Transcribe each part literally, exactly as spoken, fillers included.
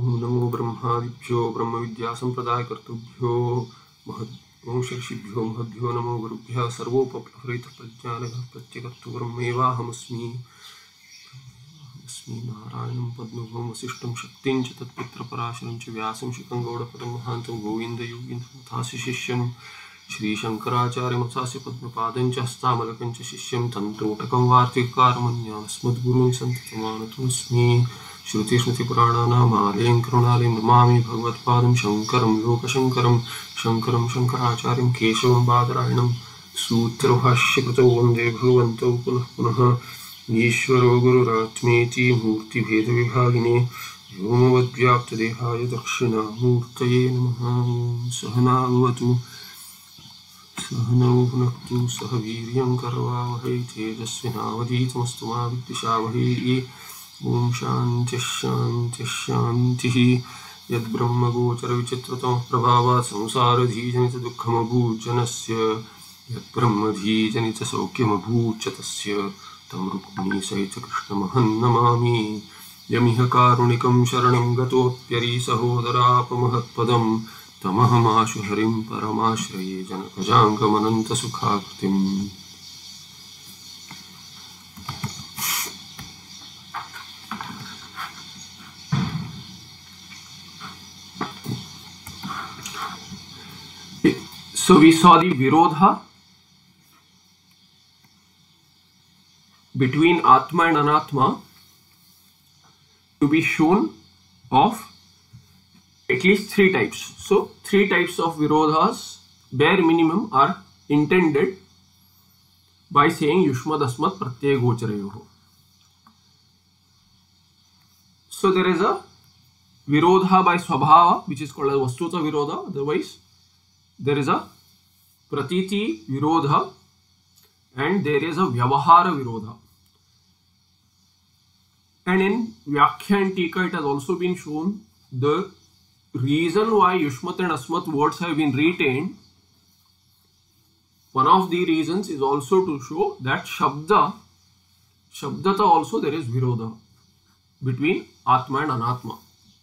ओम नमो ब्रह्मादिभ्यो ब्रह्म विद्या संप्रदाय कर्तुभ्यो महद् ओम ऋषिभ्यो महद्भ्यो नमो गुरुभ्यः सर्वोपप्लवरित प्रज्ञानघ प्रत्यगर्तु ब्रह्मेवाहमस्मि अस्मि नारायणं पद्मभूम वसिष्ठं शक्तिं च तत्पुत्रपराशरं च व्यासं शुकं गौडपदं महान्तं गोविन्दयोगीन्द्रमथास्य शिष्यं श्रीशङ्कराचार्यमथास्य पद्मपादं च हस्तामलकं च शिष्यं तन्तोटकं वार्तिककारमन्यास्मद्गुरून् सन्ततमानतोऽस्मि श्रुतिस्मृतिपुराणानामालयं करुणालयं नमामि भगवत्पादं शङ्करं लोकशङ्करं शङ्करं शङ्कराचार्यं केशवं बादरायणं सूत्रभाष्यकृतौ वन्दे भगवन्तौ पुनः पुनः ईश्वरो गुरुरात्मेति मूर्तिभेदविभागिने व्योमवद्व्याप्तदेहाय दक्षिणामूर्तये नमः। सहना भवतु सहनौ भुनक्तु सह वीर्यं करवावहै तेजस्विनावधीतमस्तु मा विद्विषावहै। ओम शांति शांति शांति। यद्ब्रह्मगोचरविचित्रतमः प्रभावात् संसारधीजनितदुःखमभूज्जनस्य यद्ब्रह्मधीजनितसौख्यमभूच्च तस्य तं रुक्मिणीसहितकृष्णमहं नमामि। यमिह कारुणिकं शरणं गतोऽप्यरीसहोदरापमहत्पदं तमहमाशु हरिं परमाश्रये जनकजाङ्गमनन्तसुखाकृतिम्। So we saw the virodha between Atma and Anatma to be shown of at least three types. So three types of virodhas, bare minimum, are intended by saying Yushmad Asmat Pratyaya Gocharayoho. So there is a virodha by Swabhava, which is called as Vastuta Virodha. Otherwise, there is a Pratiti Virodha and there is a Vyavahara Virodha. And in Vyakhya and Tika, it has also been shown the reason why Yushmat and Asmat words have been retained. One of the reasons is also to show that Shabda, Shabdata also there is Virodha between Atma and Anatma.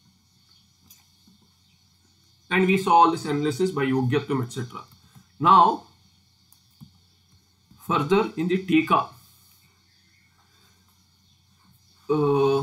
And we saw all this analysis by Yogyatvam, et cetera. Now, further in the Tika, uh,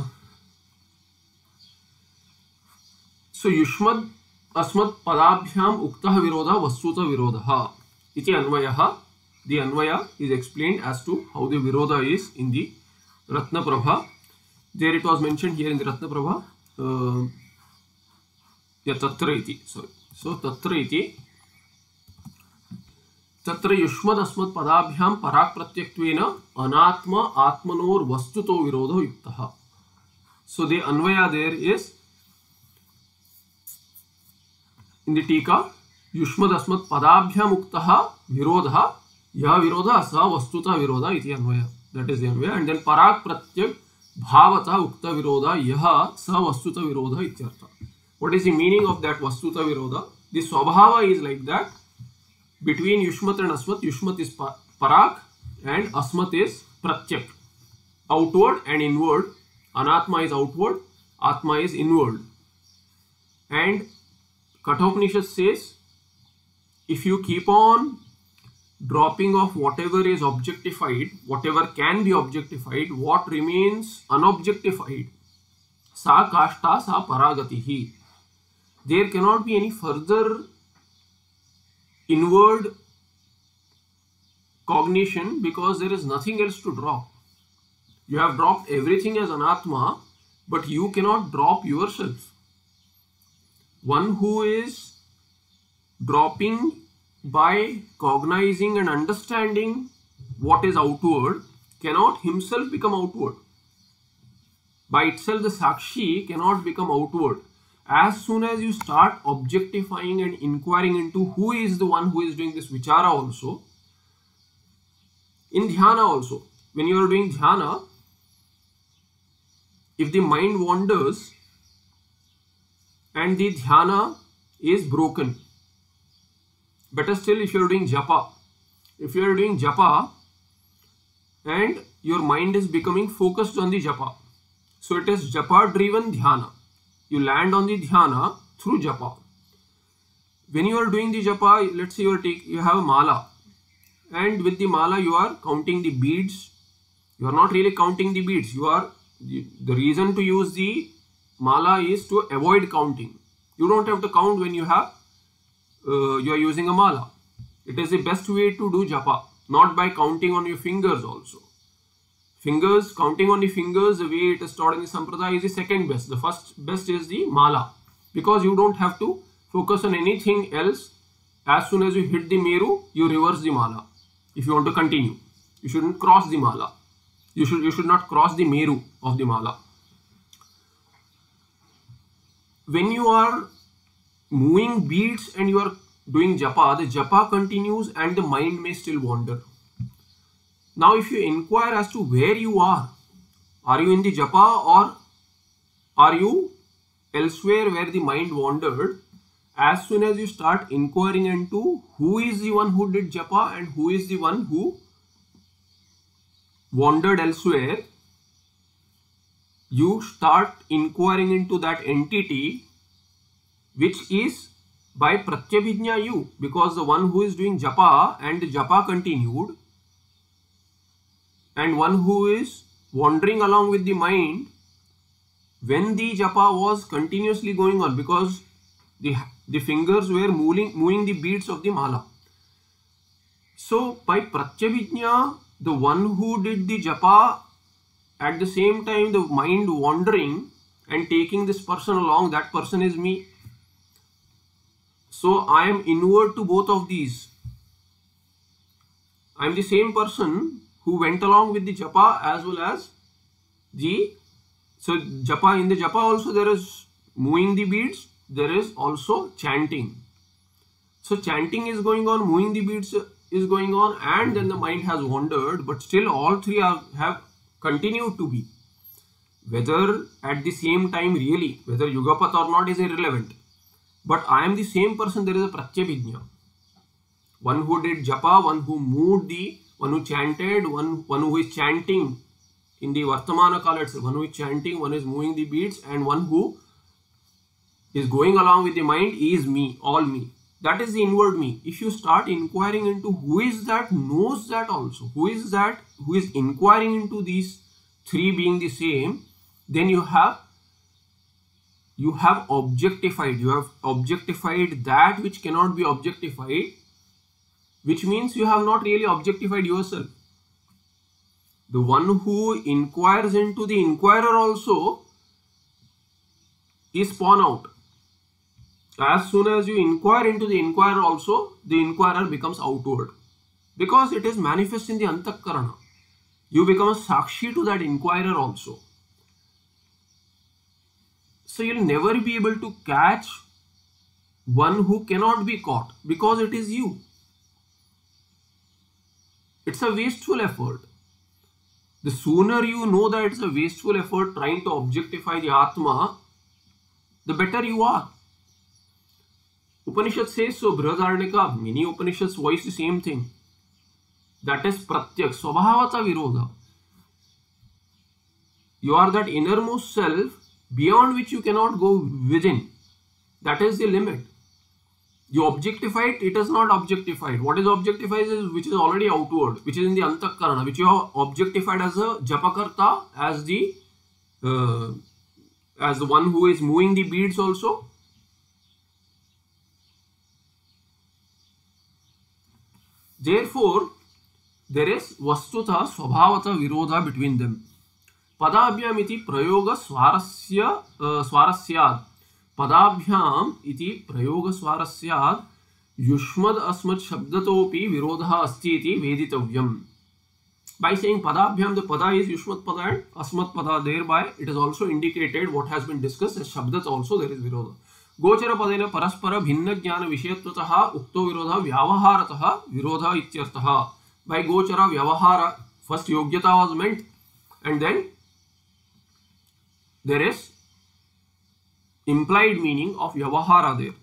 so Yushmad Asmat Padabhyam Uktah Virodha Vastuta Virodha iti Anvayaha. The Anvaya is explained as to how the Virodha is in the Ratnaprabha. There it was mentioned here in the Ratnaprabha. Uh, Yeah, tatra iti. Sorry. So tatra iti. Tatra yushmad asmat padabhyam parak pratyaktvena anatma atmanor vastuto virodho yuktaha. So the anvaya there is in the tika yushmad asmat padabhyam uktaha virodha ya virodha sa vastuta virodha iti anvaya. That is the anvaya. And then parak pratyak bhavata ukta virodha yaha sa vastuta virodha ityartha. What is the meaning of that Vastuta Virodha? The Swabhava is like that. Between Yushmat and Asmat, Yushmat is Parak and Asmat is Pratyak. Outward and inward. Anatma is outward, Atma is inward. And Kathopanishad says, if you keep on dropping off whatever is objectified, whatever can be objectified, what remains unobjectified, Sa Kashta Sa Paragatihi. There cannot be any further inward cognition because there is nothing else to drop. You have dropped everything as Anatma, but you cannot drop yourself. One who is dropping by cognizing and understanding what is outward cannot himself become outward. By itself, the Sakshi cannot become outward. As soon as you start objectifying and inquiring into who is the one who is doing this vichara also, in dhyana also, when you are doing dhyana, if the mind wanders and the dhyana is broken, better still if you are doing japa, if you are doing japa and your mind is becoming focused on the japa, so it is japa driven dhyana. you land on the dhyana through japa. When you are doing the japa, let's say you are take, you have a mala, and with the mala you are counting the beads. You are not really counting the beads. You are the reason to use the mala is to avoid counting. You don't have to count when you have uh, you are using a mala. It is the best way to do japa, not by counting on your fingers also. Fingers, counting on the fingers, the way it is taught in the sampradaya is the second best. The first best is the mala, because you don't have to focus on anything else. As soon as you hit the meru, you reverse the mala. If you want to continue, you shouldn't cross the mala. You should you should not cross the meru of the mala. When you are moving beads and you are doing japa, the japa continues and the mind may still wander. Now if you inquire as to where you are, are you in the japa or are you elsewhere where the mind wandered? As soon as you start inquiring into who is the one who did japa and who is the one who wandered elsewhere, you start inquiring into that entity, which is by pratyabhijna you, because the one who is doing japa and the japa continued, and one who is wandering along with the mind when the japa was continuously going on, because the, the fingers were moving, moving the beads of the mala. So by pratyabhijna, the one who did the japa, at the same time the mind wandering and taking this person along, that person is me. So I am inward to both of these. I am the same person who went along with the japa as well as the, so japa, in the japa also there is moving the beads, there is also chanting. So chanting is going on, moving the beads is going on, and then the mind has wandered, but still all three are, have continued to be. Whether at the same time really, whether yugapat or not is irrelevant. But I am the same person, there is a pratyabhijna. One who did japa, one who moved the, one who chanted, one, one who is chanting in the Vartamana Kala itself, one who is chanting, one is moving the beads, and one who is going along with the mind is me, all me. That is the inward me. If you start inquiring into who is that, knows that also, who is that, who is inquiring into these three being the same, then you have you have objectified, you have objectified that which cannot be objectified, which means you have not really objectified yourself. The one who inquires into the inquirer also is spawn out. As soon as you inquire into the inquirer also, the inquirer becomes outward, because it is manifest in the antakarana. You become a sakshi to that inquirer also. So you will never be able to catch one who cannot be caught, because it is you. It's a wasteful effort. The sooner you know that it's a wasteful effort trying to objectify the Atma, the better you are. Upanishad says so, Brihadaranyaka, many Upanishads voice the same thing. That is pratyak, swabhavata virodha. You are that innermost self beyond which you cannot go within. That is the limit. You objectify it, it is not objectified. What is objectified is which is already outward, which is in the antakarana, which you have objectified as a japakarta, as the uh, as the one who is moving the beads also. Therefore, there is vastutha swabhavata virodha between them. Padabhyam iti prayoga swarasya uh, swarasyad. Padabhyam iti prayoga swarasyad yushmad asmad shabdatopi virodha asti iti veditavyam. By saying padabhyam, the pada is yushmad pada and asmad pada. Thereby, it is also indicated what has been discussed as shabdat also there is virodha. Gochara padena paraspara bhinna jnana vishayatvataha ukto virodha vyavaharataha virodha ityartaha. By gochara vyavahara, first yogyata was meant, and then there is implied meaning of vyavahara there.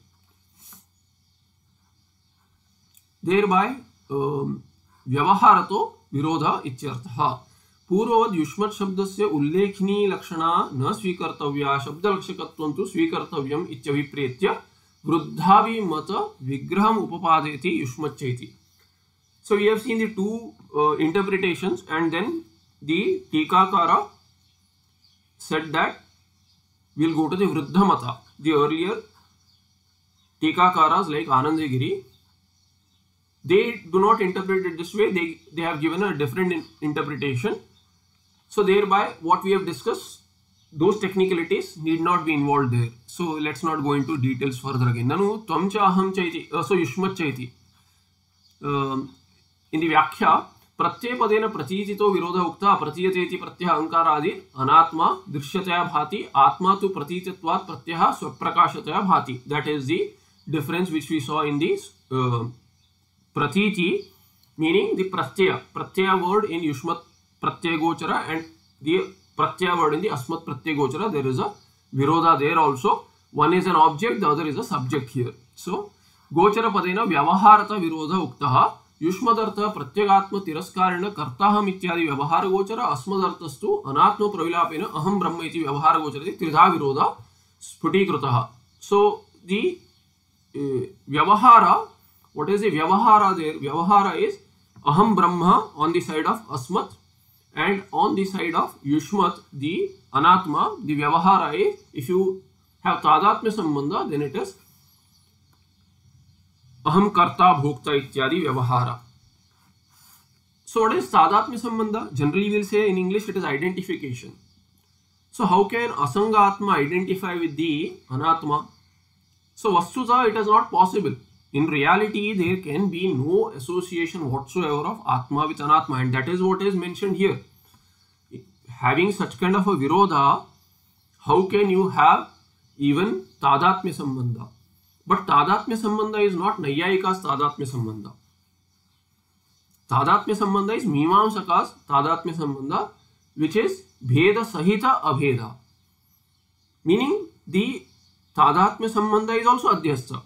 Thereby, um, vyavaharato virodha ityartaha. पूर्ववद् युष्मत् शब्दस्य उल्लेखनी लक्षणा न स्वीकर्तव्या शब्दलक्षकत्वं तु स्वीकर्तव्यम् इत्यभिप्रेत्य वृद्धाभिमत विग्रहम् उपपादयति युष्मच्च इति. So we have seen the two uh, interpretations, and then the Tikakara said that we will go to the Vruddha Mata. The earlier Tikakaras like Anandagiri, they do not interpret it this way. They, they have given a different in interpretation. So thereby what we have discussed, those technicalities need not be involved there. So let's not go into details further again. Nanu tvam cha aham cha iti, uh, so yushmat cha iti. Uh, in the Vyakhya, प्रत्यय पदेन प्रतीतितो विरोध उक्ता प्रतीयतेति प्रत्यय अंकारादि अनात्मा दृश्यतया भाति आत्मा तु प्रतीतत्वात् प्रत्यय स्वप्रकाशतया भाति. That is the difference which we saw in this uh, pratiti, meaning the pratyaya pratyaya word in yushmat pratyaya gochara and the pratyaya word in the asmat pratyaya gochara. There is a virodha there also. One is an object, the other is a subject here. So gochara padena vyavaharata virodha uktaha युष्मदर्थ प्रत्यगात्म तिरस्कारेण कर्ताहम इत्यादि व्यवहार गोचर अस्मदर्थस्तु अनात्म प्रविलापेन अहम ब्रह्म इति व्यवहार गोचर त्रिधा विरोध स्फुटीकृतः. So the uh, vyavahara, what is the vyavahara there? Vyavahara is aham brahma on the side of asmat, and on the side of yushmat, the anatma, the vyavahara is, if you have tadatmya sambandha, then it is aham karta bhokta ityadi vyavahara. So what is tadatmya sambandha? Generally we will say in English it is identification. So how can asanga atma identify with the anatma? So vastuta it is not possible. In reality there can be no association whatsoever of atma with anatma, and that is what is mentioned here. Having such kind of a virodha, how can you have even tadatmya sambandha? But tadatmya sambandha is not Nayyayika's tadatmya sambandha. Tadatmya sambandha is Mimamsaka's tadatmya sambandha, which is Bheda Sahita Abheda. Meaning the tadatmya sambandha is also Adhyastha.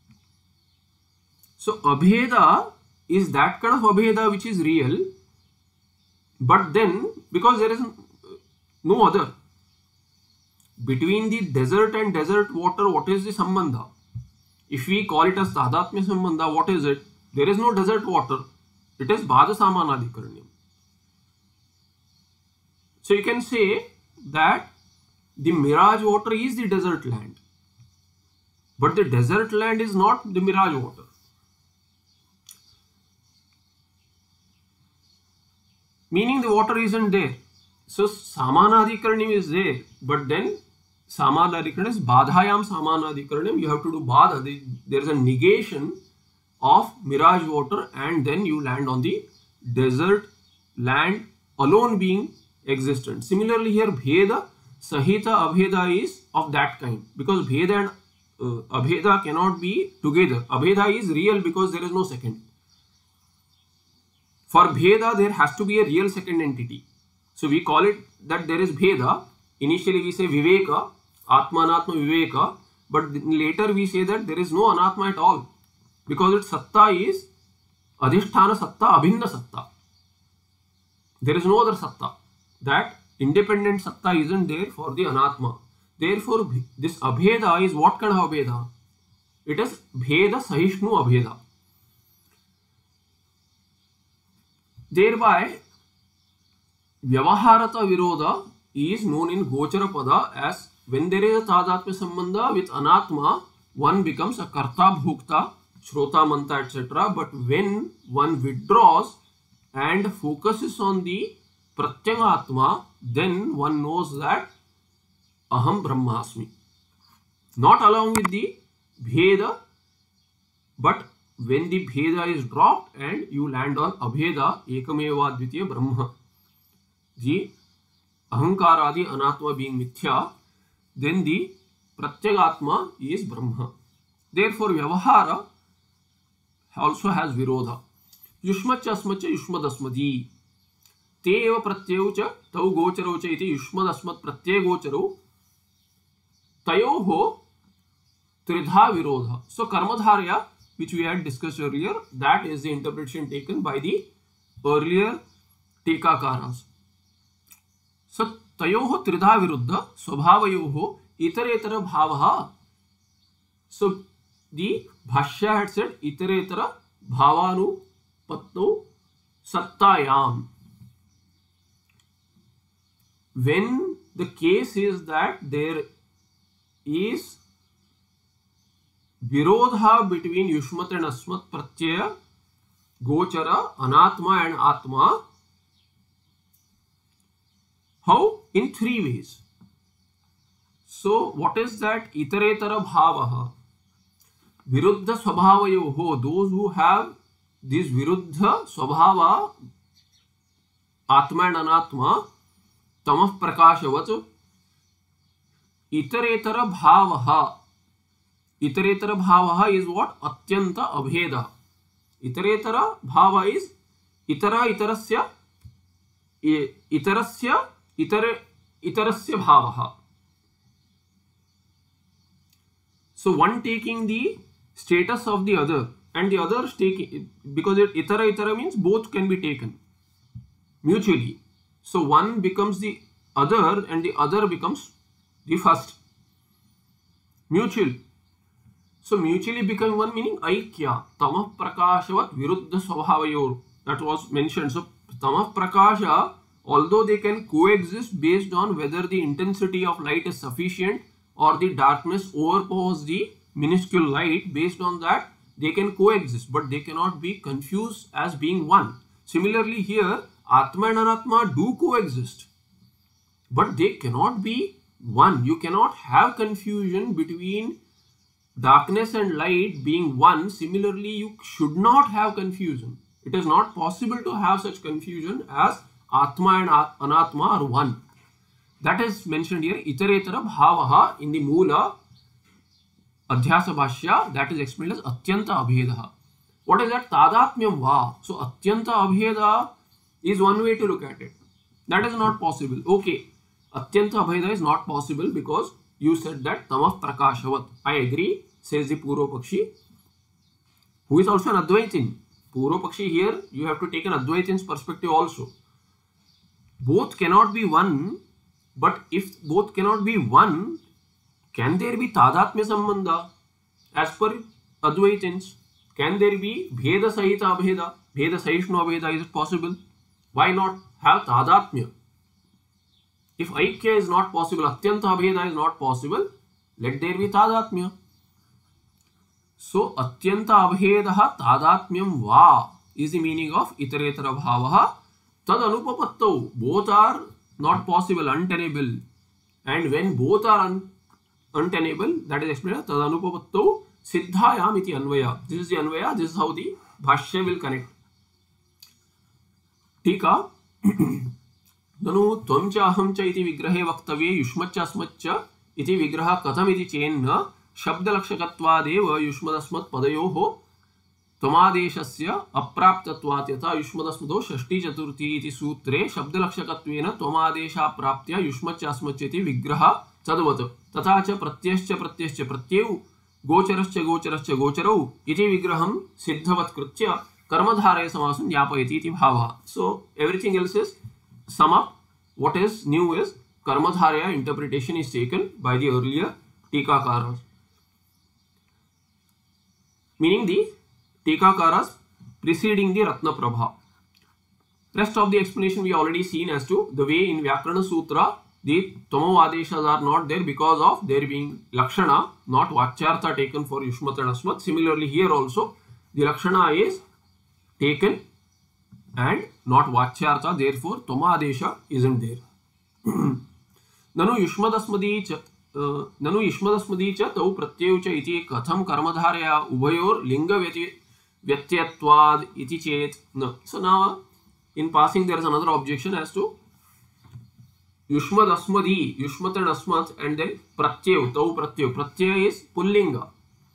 So Abheda is that kind of Abheda which is real, but then because there is no other. Between the desert and desert water, what is the sambandha? If we call it as tadatmya sambandha, what is it? There is no desert water. It is bhada samanadhikaranyam. So you can say that the mirage water is the desert land, but the desert land is not the mirage water. Meaning the water isn't there. So samanadhikaranyam is there, but then samanadhikaranyam is badhayam samanadhikaranyam. You have to do badha. There is a negation of mirage water, and then you land on the desert land alone being existent. Similarly here bheda sahita abheda is of that kind, because bheda and uh, abheda cannot be together. Abheda is real because there is no second. For bheda there has to be a real second entity. So we call it that there is bheda. Initially we say viveka, atma anatma viveka, but later we say that there is no anatma at all, because its satta is adhishthana satta, abhinna satta. There is no other satta. That independent satta isn't there for the anatma. Therefore this abheda is what kind of abheda? It is bheda sahishnu abheda. Thereby vyavaharata virodha is known in gochara pada as when there is a tadatmya sambandha with anatma, one becomes a karta bhukta, shrota manta, et cetera. But when one withdraws and focuses on the pratyangatma, then one knows that aham brahmasmi. Not along with the bheda, but when the bheda is dropped and you land on abheda, ekameva dvitiya brahma, the ahankaradi anatma being mithya, then the pratyagatma is brahma. Therefore vyavahara also has virodha. Yushmacha asmacha yushmadasmadi. Te eva pratyau cha tau gocharo cha iti yushmadasmat pratyay gocharo tayoho tridha virodha. So karmadharya, which we had discussed earlier, that is the interpretation taken by the earlier Tikakaras. So tayoho tridha viruddha swabhavayoho itaretara bhavaha. So the Bhashya had said itaretara bhavanu patto sattayam. When the case is that there is virodha between yushmat and asmat pratyaya, gochara, anatma and atma. How? In three ways. So what is that itaretara bhavaha? Viruddha swabhavayoho, those who have this viruddha swabhava, atma and anatma, tamah prakashavat, itaretara bhavaha. Itaretara bhavaha is what? Atyanta abheda. Itaretara bhava is itara itarasya itarasya itare itarasya bhavaha. So one taking the status of the other and the other taking, because it itara itara means both can be taken mutually. So one becomes the other and the other becomes the first. Mutual. So mutually becoming one meaning aikya. Tamah prakashavat viruddha swabhavayor. That was mentioned. So tamah prakasha, although they can coexist based on whether the intensity of light is sufficient or the darkness overpowers the minuscule light, based on that they can coexist, but they cannot be confused as being one. Similarly here, Atma and Anatma do coexist, but they cannot be one. You cannot have confusion between darkness and light being one. Similarly, you should not have confusion. It is not possible to have such confusion as Atma and Anatma are one. That is mentioned here, itaretara bhavaha in the Moola Adhyasa Bhashya, that is explained as Atyanta Abhedaha. What is that? Tadatmyam va. So Atyanta Abheda is one way to look at it. That is not possible. Okay, Atyanta Abheda is not possible because you said that Tamah Prakashavat. I agree, says the Purva Pakshi, who is also an Advaitin. Purva Pakshi here, you have to take an Advaitin's perspective also. Both cannot be one, but if both cannot be one, can there be Tadatmya Sambandha as per Advaitins? Can there be Bheda Sahita Abheda? Bheda Sahishnu Abheda, is it possible? Why not have Tadatmya? If Aikya is not possible, Atyanta Abheda is not possible, let there be Tadatmya. So Atyanta Abhedaha Tadatmyam va is the meaning of itaretara bhavaha. Tad anupapattau, both are not possible, untenable. And when both are un untenable, that is explained as tad anupapattau siddhayam iti anvaya. This is the anvaya, this is how the bhashya will connect. Tika nanu tvam cha aham cha iti vigrahe vaktavye yushmat cha asmat cha iti vigraha katham iti chenna शब्दलक्षकत्वादेव युष्मदस्मत् पदयोः त्वमादेशस्य अप्राप्तत्वात् यथा युष्मदस्मदो षष्ठी चतुर्थी इति सूत्रे शब्दलक्षकत्वेन त्वमादेशाप्राप्त्या युष्मच्च अस्मच्च इति विग्रहः तद्वत् तथा च प्रत्ययश्च प्रत्ययश्च प्रत्ययौ गोचरश्च गोचरश्च गोचरौ इति विग्रहं सिद्धवत्कृत्य कर्मधारय समासं ज्ञापयति इति भावः. So everything else is sum up. What is new is कर्मधारय interpretation is taken by the earlier टीकाकारास, meaning the Tikakaras preceding the Ratna Prabha. Rest of the explanation we already seen as to the way in Vyakarana Sutra the Tamavadeshas are not there because of there being Lakshana, not Vachyartha taken for Yushmat and Asmat. Similarly here also the Lakshana is taken and not Vachyartha, therefore Tamavadesha isn't there. Nanu Yushmadasmadi cha ननु युष्मदस्मदी च तौ प्रत्ययौ च इति कथम कर्मधारया उभयोर लिंग व्यत्ययत्वाद इति चेत न. So now in passing there is another objection as to युष्मदस्मदी, युष्मत and asmat, and then pratyayau, tau pratyayau. Pratyaya is pullinga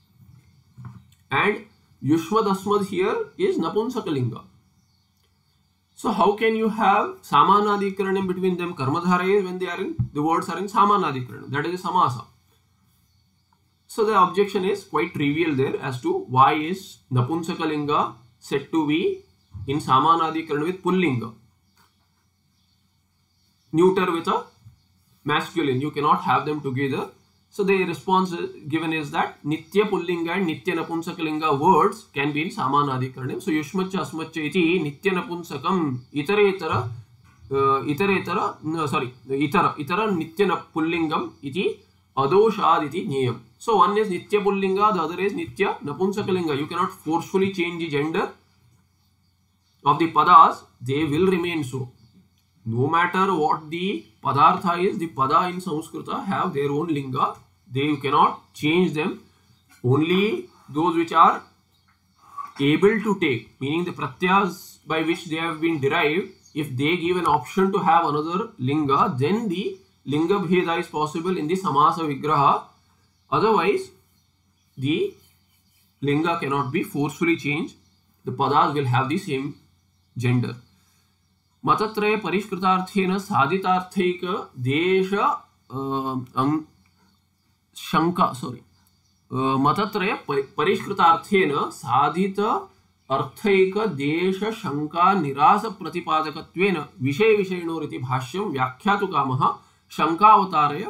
and yushmadasmad here is napunsakalinga. So how can you have samanadikaranam between them? Karmadhara when they are in, the words are in samanadikaranam. That is a samasa. So the objection is quite trivial there as to why is napunsakalinga said to be in samanadikaranam with pullinga. neuter with a masculine. You cannot have them together. So the response given is that Nitya Pullinga and Nitya Napunsakalinga words can be in Samanadhikaranam. So Yushmacha Asmacha iti Nitya Napunsakam itara itara uh, itara itara no, sorry itara itara Nitya Pullingam iti adoshad iti niyam. So one is Nitya Pullinga, the other is Nitya Napunsakalinga. You cannot forcefully change the gender of the padas. They will remain so. No matter what the padartha is, the pada in Sanskrita have their own linga. They you cannot change them. Only those which are able to take, meaning the pratyas by which they have been derived, if they give an option to have another linga, then the linga bheda is possible in the samasa vigraha. Otherwise, the linga cannot be forcefully changed. The padas will have the same gender. मतत्रय परिष्कृतार्थेन साधितार्थैक देश शंका sorry मतत्रय परिष्कृतार्थेन साधित अर्थैक देश शंका निरास प्रतिपादकत्वेन विषय विषयणोरिति भाष्यं व्याख्यातु कामः शंकावतारय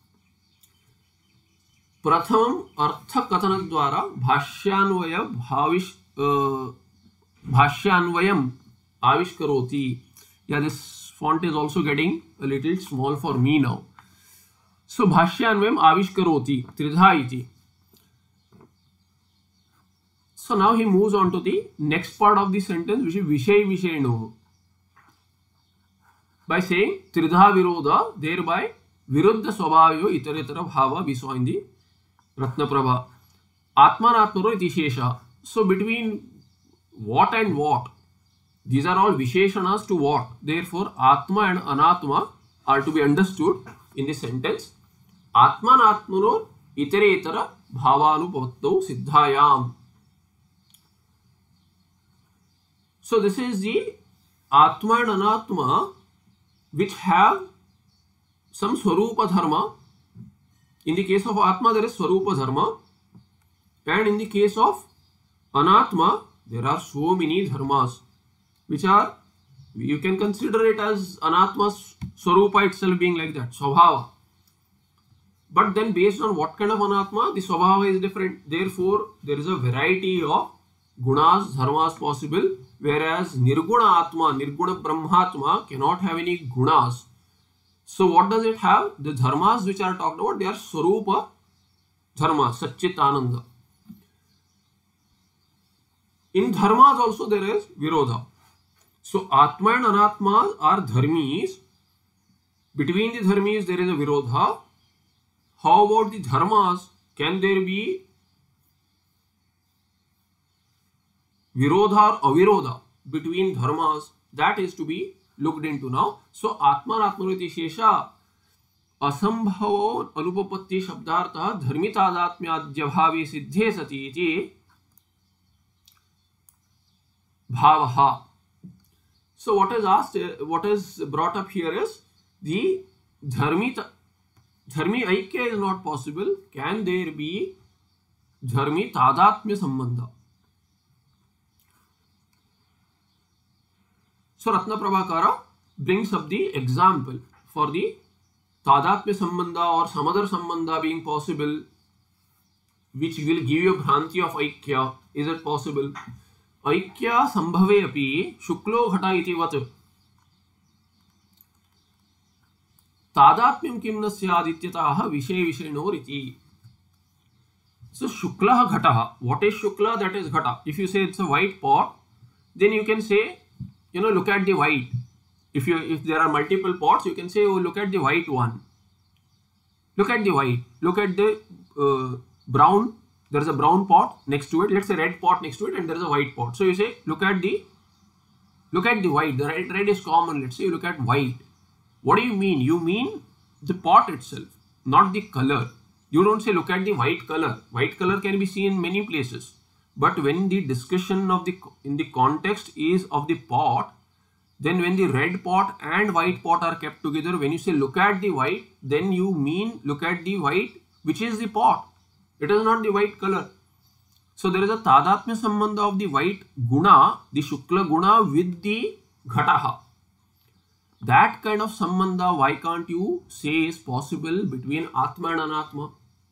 प्रथमं अर्थ कथन द्वारा भाष्यान्वय Bhavish भाष्यान्वयम् आविष्करोति. Yeah, this font is also getting a little small for me now. So bhashyanvayam avishkaroti tridha iti. So now he moves on to the next part of the sentence, which is vishay vishayno, by saying tridha virodha, thereby viruddha swabhavyo itaretara bhava we saw in the Ratnaprabha. Atmanatmaro iti shesha. So between what and what? These are all visheshanas to what? Therefore, Atma and Anatma are to be understood in this sentence. Atmanatmano iteretara bhavanupavatto siddhayam. So this is the Atma and Anatma which have some Swarupa Dharma. In the case of Atma, there is Swarupa Dharma. And in the case of Anatma, there are so many dharmas, which are, you can consider it as Anatma's Swarupa itself being like that, Swabhava. But then based on what kind of Anatma, the Swabhava is different. Therefore, there is a variety of gunas, dharmas possible, whereas Nirguna Atma, Nirguna Brahmatma cannot have any gunas. So what does it have? The dharmas which are talked about, they are Swarupa Dharma, Satchit Ananda. In dharmas also there is Virodha. So Atma and Anatma are dharmis. Between the dharmis there is a virodha. How about the dharmas? Can there be virodha or avirodha between dharmas? That is to be looked into now. So Atma and Atmariti Shesha asambhavo anupapatti shabdartha dharmitadaatmyadhyabhavi siddhe sati iti bhavaha. So what is asked, what is brought up here is the dharmi, dharmi aikya is not possible. Can there be dharmi tadatmya sambandha? So Ratna Prabhakara brings up the example for the tadatmya sambandha or some other sambandha being possible, which will give you a bhranti of aikya. Is it possible? Aikya sambhave api shuklo ghata iti vat tadatmyam kim na syad ityatah vishay vishaynor iti. So shuklah ghataha. What is shukla? That is ghata. If you say it's a white pot, then you can say, you know, look at the white. If you if there are multiple pots, you can say, oh, look at the white one. Look at the white. Look at the uh, brown. There is a brown pot next to it. Let's say red pot next to it, and there is a white pot. So you say, look at the, look at the white. The red, red is common. Let's say you look at white. What do you mean? You mean the pot itself, not the color. You don't say look at the white color. White color can be seen in many places. But when the discussion of the in the context is of the pot, then when the red pot and white pot are kept together, when you say look at the white, then you mean look at the white, which is the pot. It is not the white color. So there is a tadatmya sambandha of the white guna, the shukla guna with the ghataha. that kind of sambandha, why can't you say is possible between Atma and Anatma?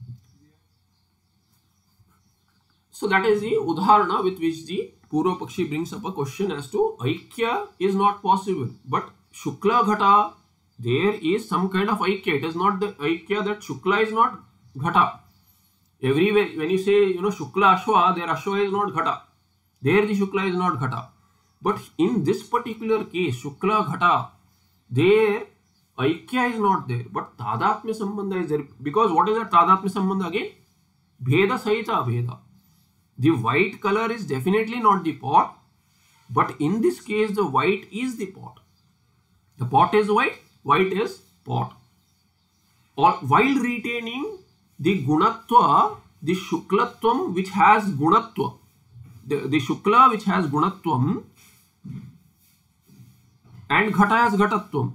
So that is the udharana with which the Purva Pakshi brings up a question as to Aikya is not possible. But Shukla Ghata, there is some kind of Aikya. It is not the Aikya that Shukla is not Ghata. Everywhere, when you say, you know, Shukla Ashwa, there Ashwa is not Ghata. There the Shukla is not Ghata. But in this particular case, Shukla Ghata, there Aikya is not there. But Tadatmya Sambandha is there. Because what is that Tadatmya Sambandha again? Bheda Sahita Bheda. The white color is definitely not the pot, but in this case the white is the pot. The pot is white, white is pot. Or while retaining the gunatva, the shuklatvam which has gunatva, the, the shukla which has gunatvam and ghata has ghatatvam.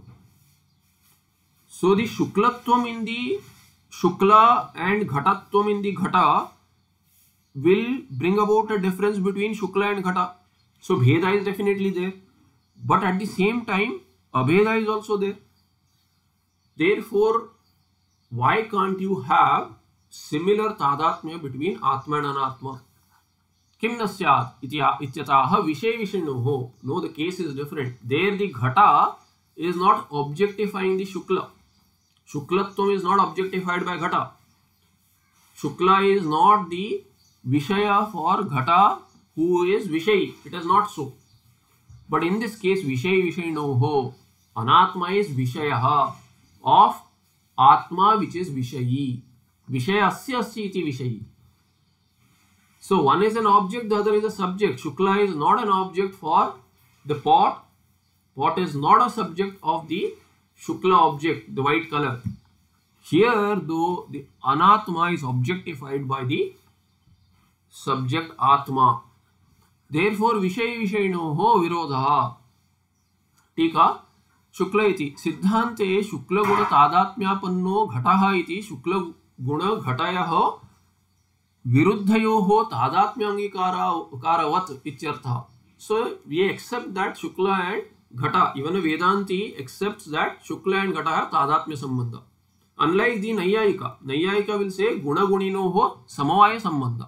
So the shuklatvam in the shukla and ghatatvam in the ghata will bring about a difference between Shukla and Ghata. So Bheda is definitely there. But at the same time, Abheda is also there. Therefore, why can't you have similar Tadatmya between Atma and Anatma? Kim nasyat ityataha vishay vishinoho. No, the case is different. There the Ghata is not objectifying the Shukla. Shuklatvam is not objectified by Ghata. Shukla is not the Vishaya for Ghata who is Vishayi. It is not so. But in this case, Vishay Vishayinoho. Anatma is Vishaya of Atma which is Vishayi. Vishayasya asya iti Vishayi. So one is an object, the other is a subject. Shukla is not an object for the pot. Pot is not a subject of the Shukla object, the white color. Here though, the Anatma is objectified by the subject Atma. Therefore, Vishay Vishayinoho Virodha. Tika Shukla iti Siddhante Shukla Guna Tadatmyapanno Ghataha iti Shukla Guna Ghatayaho Viruddhayoho Tadatmyangikaravat ityartha. So, we accept that Shukla and Ghata, even a Vedanti accepts that Shukla and Ghata have Tadatmya Sambandha. Unlike the Nayyayika, Nayyayika will say Guna Guninoho Samavaya Sambandha.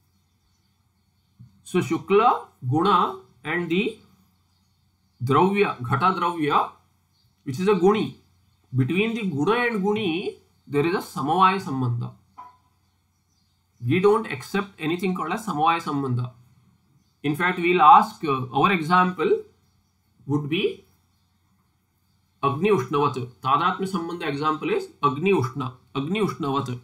So Shukla, Guna and the Dravya, Ghata Dravya, which is a Guni. Between the Guna and Guni, there is a Samavaya Sambandha. We don't accept anything called as Samavaya Sambandha. In fact, we will ask, uh, our example would be Agni Ushnavat. Tadatmya Sambandha example is Agni Ushna, Agni Ushnavat.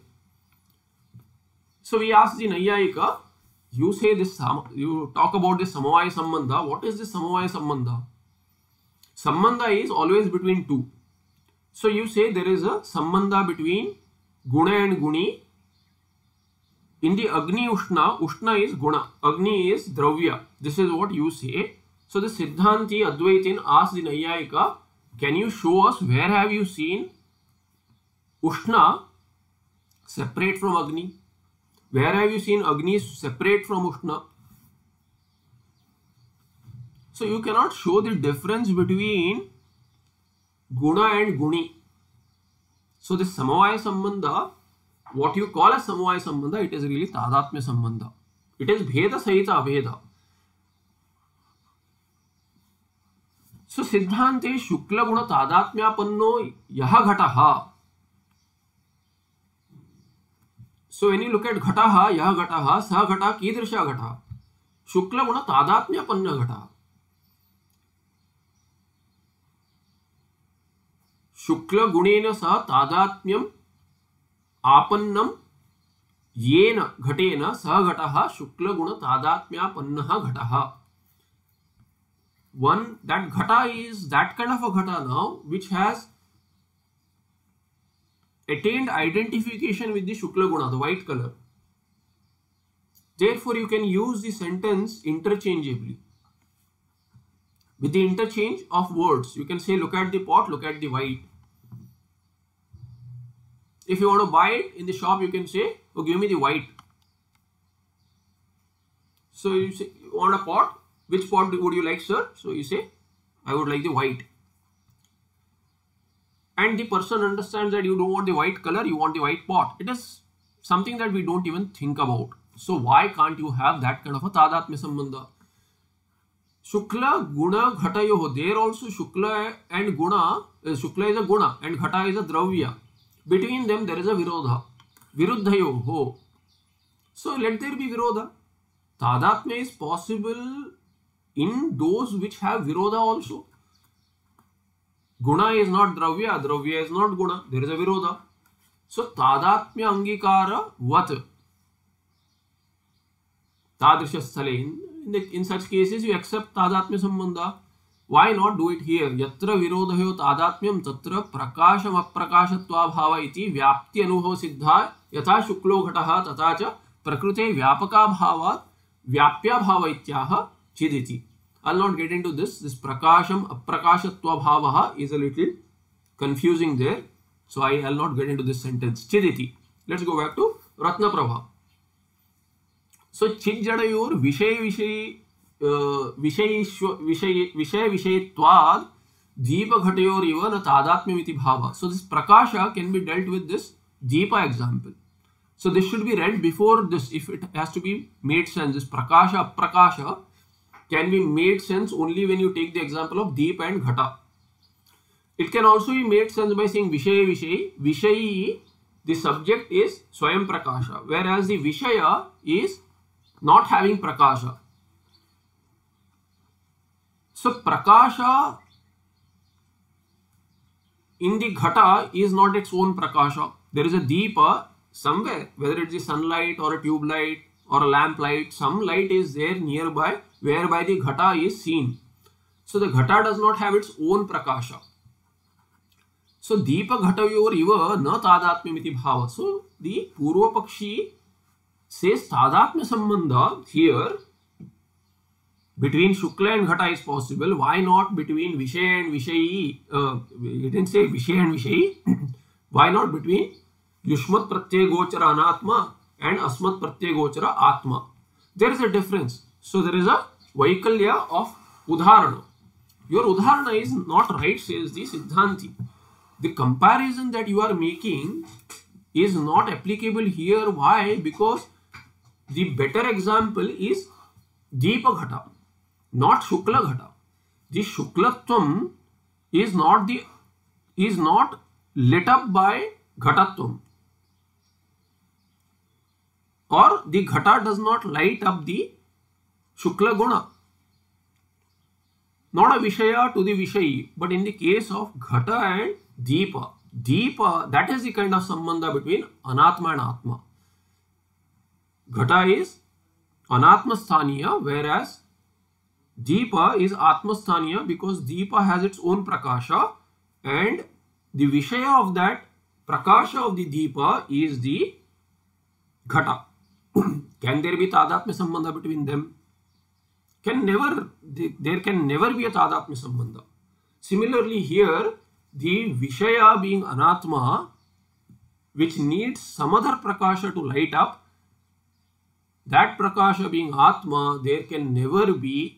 So we ask the Nayyayika, you say this, you talk about this Samavaya Sambandha. What is this Samavaya Sambandha? Sambandha is always between two. So you say there is a Sambandha between Guna and Guni. In the Agni Ushna, Ushna is Guna, Agni is Dravya. This is what you say. So the Siddhanti Advaitin asks the Nayyayika, can you show us where have you seen Ushna separate from Agni? Where have you seen Agni separate from Ushna? So you cannot show the difference between Guna and Guni. So this Samavaya Sambandha, what you call as Samavaya Sambandha, it is really Tadatmya Sambandha. It is Bheda Sahita Abheda. So Siddhante Shukla Guna Tadatmya Panno Yaha Ghataha. So when you look at Ghataha, Yaha Ghataha, Saha Ghata, Kidrisha Ghata. Shukla Guna Tadatmya Panna Ghata. Shukla Gunena Sa Tadatmyam Apannam Yena Ghatena Saha Ghataha Shukla Guna Tadatmya Pannaha Ghataha. One, that Ghata is that kind of a Ghata now which has attained identification with the Shukla Guna, the white color. Therefore, you can use the sentence interchangeably. With the interchange of words, you can say, look at the pot, look at the white. If you want to buy it in the shop, you can say, oh, give me the white. So you say, you want a pot? Which pot would you like, sir? So you say, I would like the white. and the person understands that you don't want the white color, you want the white pot. It is something that we don't even think about. So why can't you have that kind of a tadatmya sambandha? Shukla, Guna, Ghatayoho. There also Shukla and Guna, uh, Shukla is a Guna and Ghata is a Dravya. Between them there is a Virodha. Viruddhayoho. So let there be Virodha. Tadatmya is possible in those which have Virodha also. Guna is not Dravya, Dravya is not Guna. There is a Virodha. So Tadatmya Angikara Vat. Tadrisha Sthale. In, in such cases, you accept Tadatmya Sambandha. Why not do it here? Yatra Virodhayo Tadatmyam Tatra Prakasham Aprakashatva Bhava iti Vyapti Anuho Siddha Yatha Shuklo Ghataha Tatacha Prakrute Vyapaka Bhava Vyapya Bhava Ityaha Chiditi. I'll not get into this. This Prakasham Aprakashatva Bhava is a little confusing there. So I'll not get into this sentence. Chiditi. Let's go back to Ratna Prabha. So Chijjadayor Vishay Vishay Vishay Vishay Vishay Vishayatvad Deepa Ghatayor Iva na Tadatmyamiti Bhava. So this Prakasha can be dealt with this Deepa example. So this should be read before this if it has to be made sense. This Prakasha Prakasha can be made sense only when you take the example of Deep and Ghata. It can also be made sense by saying Vishay Vishay. Vishayi, the subject is Swayam Prakasha, whereas the Vishaya is not having Prakasha. So Prakasha in the Ghata is not its own Prakasha. There is a Deepa somewhere, whether it is sunlight or a tube light or a lamp light, some light is there nearby whereby the Ghata is seen. So the Ghata does not have its own Prakasha. So Deepa Ghatayor Iva na Tadatmyamiti Bhava. So the Purva Pakshi says Tadatmya Sambandha here between Shukla and Ghata is possible. Why not between Vishay and Vishayi? Uh, he didn't say Vishay and Vishayi. Why not between Yushmat Pratyay Gochara Anatma and Asmat Pratyay Gochara Atma? There is a difference. So there is a Vaikalya of Udharana. Your Udharana is not right, says the Siddhanti. The comparison that you are making is not applicable here. Why? Because the better example is Deepa Ghata, not Shukla Ghata. The Shuklatvam is not the is not lit up by Ghatatvam, or the Ghata does not light up the Shukla Guna. Not a Vishaya to the Vishayi, but in the case of Ghata and Deepa, Deepa, that is the kind of sambandha between Anatma and Atma. Ghata is Anatma Sthaniya, whereas Deepa is Atma Sthaniya because Deepa has its own Prakasha and the Vishaya of that Prakasha of the Deepa is the Ghata. Can there be Tadatmya Sambandha between them? Can never, there can never be a Tadatmya Sambandha. Similarly here, the Vishaya being Anatma, which needs some other Prakasha to light up, that Prakasha being Atma, there can never be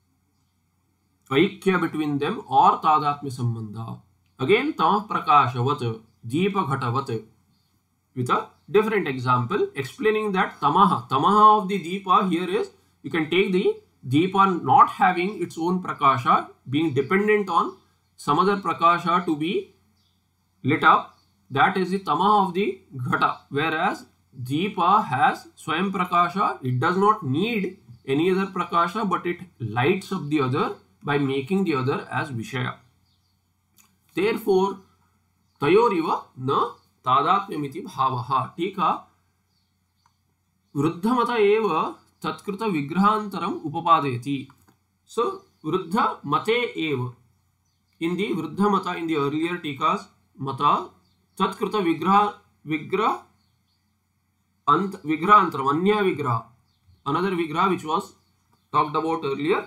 Aikya between them or Tadatmya Sambandha. Again, Tamah Prakasha Vat, Deepa Ghata Vat, with a different example explaining that Tamaha, Tamaha of the Deepa here is, you can take the Deepa not having its own Prakasha, being dependent on some other Prakasha to be lit up, that is the Tamaha of the Ghata, whereas Deepa has Swayam Prakasha, it does not need any other Prakasha, but it lights up the other by making the other as Vishaya. Therefore, Tayoriva na Tadatmyamiti Bhavaha. Tika Vruddhamata eva Tatkruta Vigrahantaram Upapadeti. So, Vruddha Mate eva. In the Vruddha Mata, in the earlier Tikas, Mata, Tatkruta Vigraha Vigraha Ant Vigrahantaram, Anya Vigraha. Another Vigraha which was talked about earlier.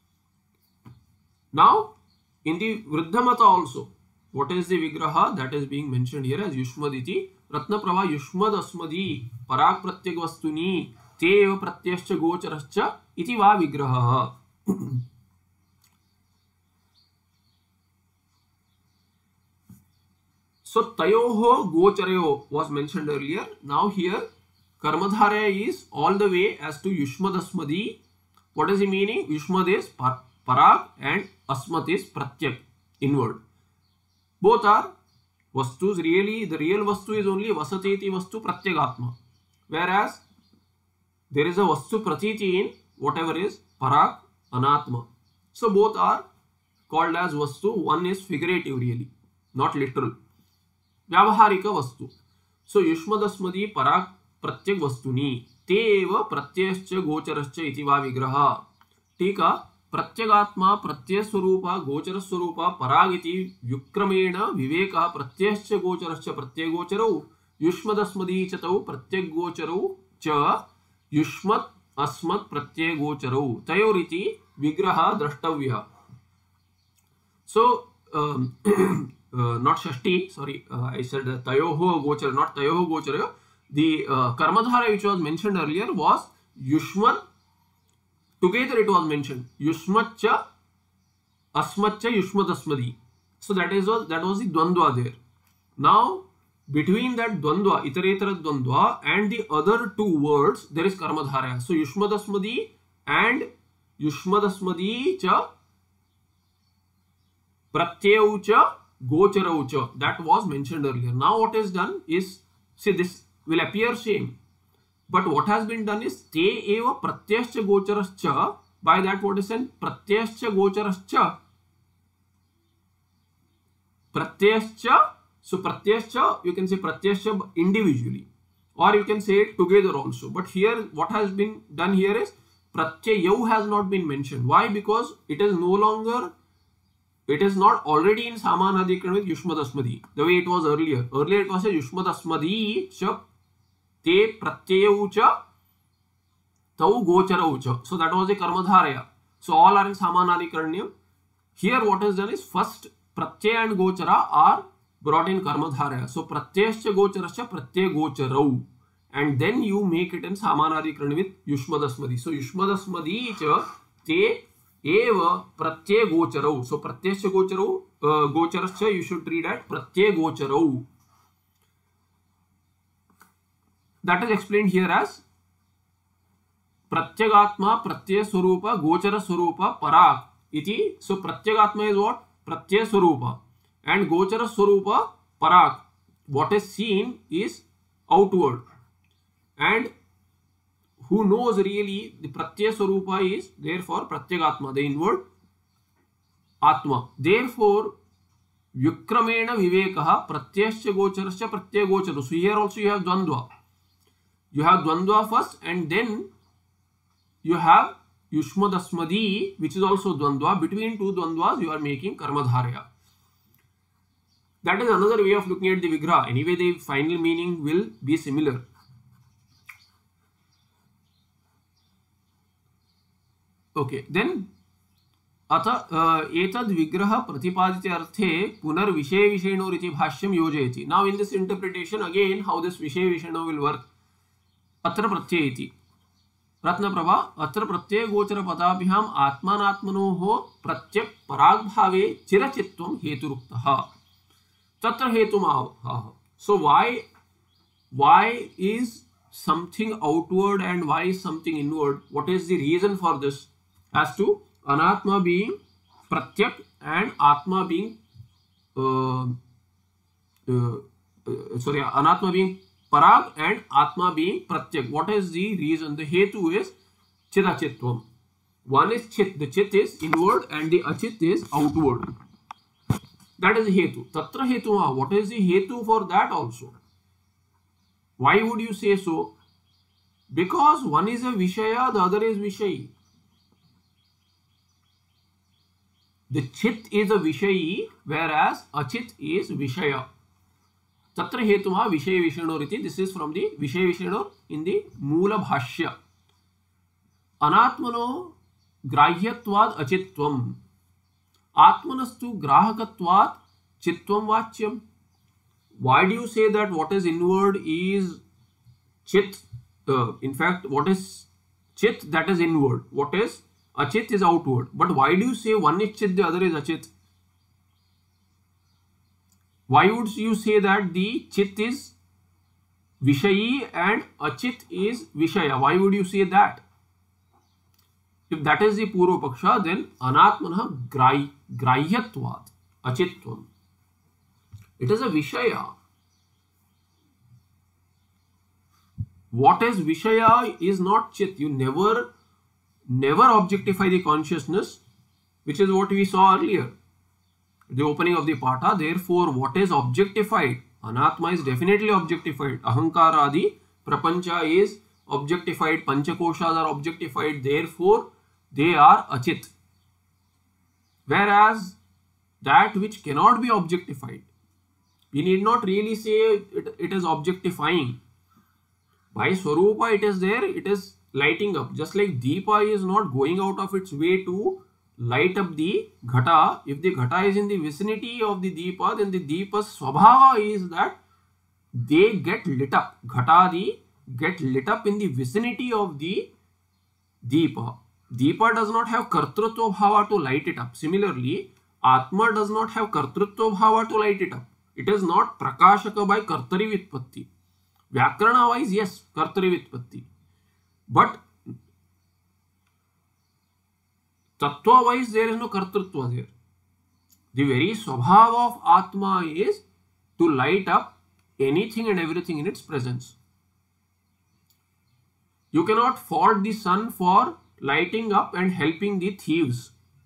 Now, in the Vruddha Mata also, what is the Vigraha that is being mentioned here as Yushmaditi? Ratna Prabha Yushmad Asmadi Parak Pratyag Vastuni Te eva Pratyascha Gocharascha Iti Va Vigraha. So tayoho gocharayo was mentioned earlier. Now here karmadharaya is all the way as to yushmadasmadi. What is the meaning? Yushmad is par parag and asmat is pratyak, inward. Both are vastus. Really, the real vastu is only vasateti vastu pratyagatma. Whereas there is a vastu pratiti in whatever is parag, anatma. So both are called as vastu. One is figurative really, not literal. Vyavaharika vastu. So yushmadasmadi parag pratyak vastuni. ते एव प्रत्ययश्च गोचरश्च इति वा विग्रह. टीका प्रत्यगात्मा प्रत्ययस्वरूप गोचरस्वरूप पराग इति व्युक्रमेण विवेकः प्रत्ययश्च गोचरश्च प्रत्ययगोचरौ युष्मदस्मदी च तौ प्रत्ययगोचरौ च युष्मत् अस्मत् प्रत्ययगोचरौ तयोरिति विग्रह द्रष्टव्यः. So um, uh, not Shashti, sorry, uh, I said uh, tayoho gochara, not tayoho gochara. The uh, karmadhara which was mentioned earlier was yushmat. Together it was mentioned yushmatcha asmatcha yushmadasmadi. So that is was that was the dvandva there. Now between that dvandva, iteretara dvandva and the other two words there is karmadhara. So yushmadasmadi and yushmadasmadi cha pratyau cha gocharau cha, that was mentioned earlier. Now what is done is, see, this will appear same, but what has been done is te eva pratyascha gocharascha. By that what is said? Pratyascha gocharascha. Pratyascha. So pratyascha, you can say pratyascha individually, or you can say it together also. But here what has been done here is pratyayau has not been mentioned. Why? Because it is no longer, it is not already in samanadhikaran with yushmadasmadi the way it was earlier. Earlier it was a yushmadasmadi cha te pratyayau cha tau gocharau cha. So that was a karmadharaya. So all are in samanadhikaranyam. Here what is done is first pratyaya and gochara are brought in karmadharaya. So pratyascha gocharascha pratyaya gocharau, and then you make it in samanadhikaran with yushmadasmadi. So yushmadasmadi cha te eva pratyaya gocharau. So pratyascha gocharau, uh, gocharascha you should read at pratyaya gocharau. That is explained here as pratyagatma pratyaya swarupa gochara swarupa parag iti. So pratyagatma is what? Pratyaya swarupa, and gochara swarupa parag. What is seen is outward, and who knows really the pratyaya swarupa is therefore pratyagatma, the inward atma. Therefore vyukramena vivekah pratyascha gocharascha pratyaya gocharu. So here also you have dvandva. You have dvandva first, and then you have yushmadasmadi, which is also dvandva. Between two dvandvas you are making karmadharaya. That is another way of looking at the vigraha. Anyway, the final meaning will be similar. Okay, then अतः एतद् विग्रह प्रतिपादिते अर्थे पुनर् विषय विषयणो इति भाष्यं योजयति. Now in this interpretation again how this विषय विषयणो will work. अत्र प्रत्यय इति रत्नप्रभा अत्र प्रत्यय गोचर पदाभ्याम आत्मानात्मनोः प्रत्यक् पराग्भावे चिरचित्वं हेतुरुक्तः. तत्र हेतुमाह. So why why is something outward and why is something inward? What is the reason for this? As to anatma being pratyak and atma being uh, uh, uh, sorry anatma being parag and atma being pratyak. What is the reason? The hetu is chirachitvam. One is chit, the chit is inward and the achit is outward. That is the hetu. Tatra hetu. What is the hetu for that also? Why would you say so? Because one is a vishaya, the other is vishayi. The chit is a vishayi, whereas achit is vishaya. Tatra hetuha vishaya vishanor. This is from the vishaya vishanor in the Moola Bhashya. Anatmano grahyatvad achitvam. Atmanastu grahakatvat chitvam vachyam. Why do you say that what is inward is chit? Uh, in fact, what is chit? That is inward. What is achit is outward. But why do you say one is chit, the other is achit? Why would you say that the chit is Vishayi and Achit is Vishaya? Why would you say that? If that is the Purva Paksha, then Anatmanah Grahyatvat Achitvam. It is a Vishaya. What is Vishaya is not Chit. You never, never objectify the consciousness, which is what we saw earlier, the opening of the Pata. Therefore, what is objectified? Anatma is definitely objectified. Ahankara adi prapancha is objectified. Panchakoshas are objectified. Therefore, they are achit. Whereas that which cannot be objectified, we need not really say it, it is objectifying. By Swarupa it is there, it is lighting up. Just like Deepa is not going out of its way to light up the Ghata. If the Ghata is in the vicinity of the Deepa, then the Deepa's Swabhava is that they get lit up. Ghatadi get lit up in the vicinity of the Deepa. Deepa does not have Kartrutva Bhava to light it up. Similarly, Atma does not have Kartrutva Bhava to light it up. It is not Prakashaka by Kartari Vitpatti. Vyakarana wise, yes, Kartari Vitpatti. But Tattva wise, there is no Kartrutva there. The very Swabhava of Atma is to light up anything and everything in its presence. You cannot fault the sun for lighting up and helping the thieves.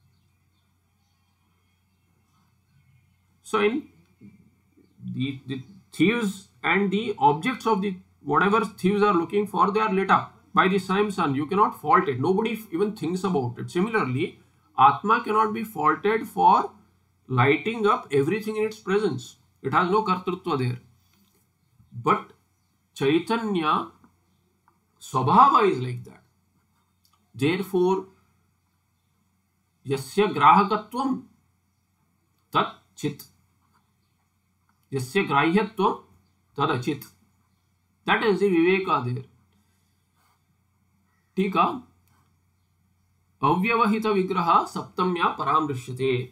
So in the, the thieves and the objects of the whatever thieves are looking for, they are lit up by the same sun. You cannot fault it. Nobody even thinks about it. Similarly, Atma cannot be faulted for lighting up everything in its presence. It has no Kartrutva there. But Chaitanya Swabhava is like that. Therefore, Yasya Grahakatvam Tat Chit. Yasya Grahyatvam Tad Achit. That is the Viveka there. Tika Avyavahita Vigraha Saptamya Paramrishyate.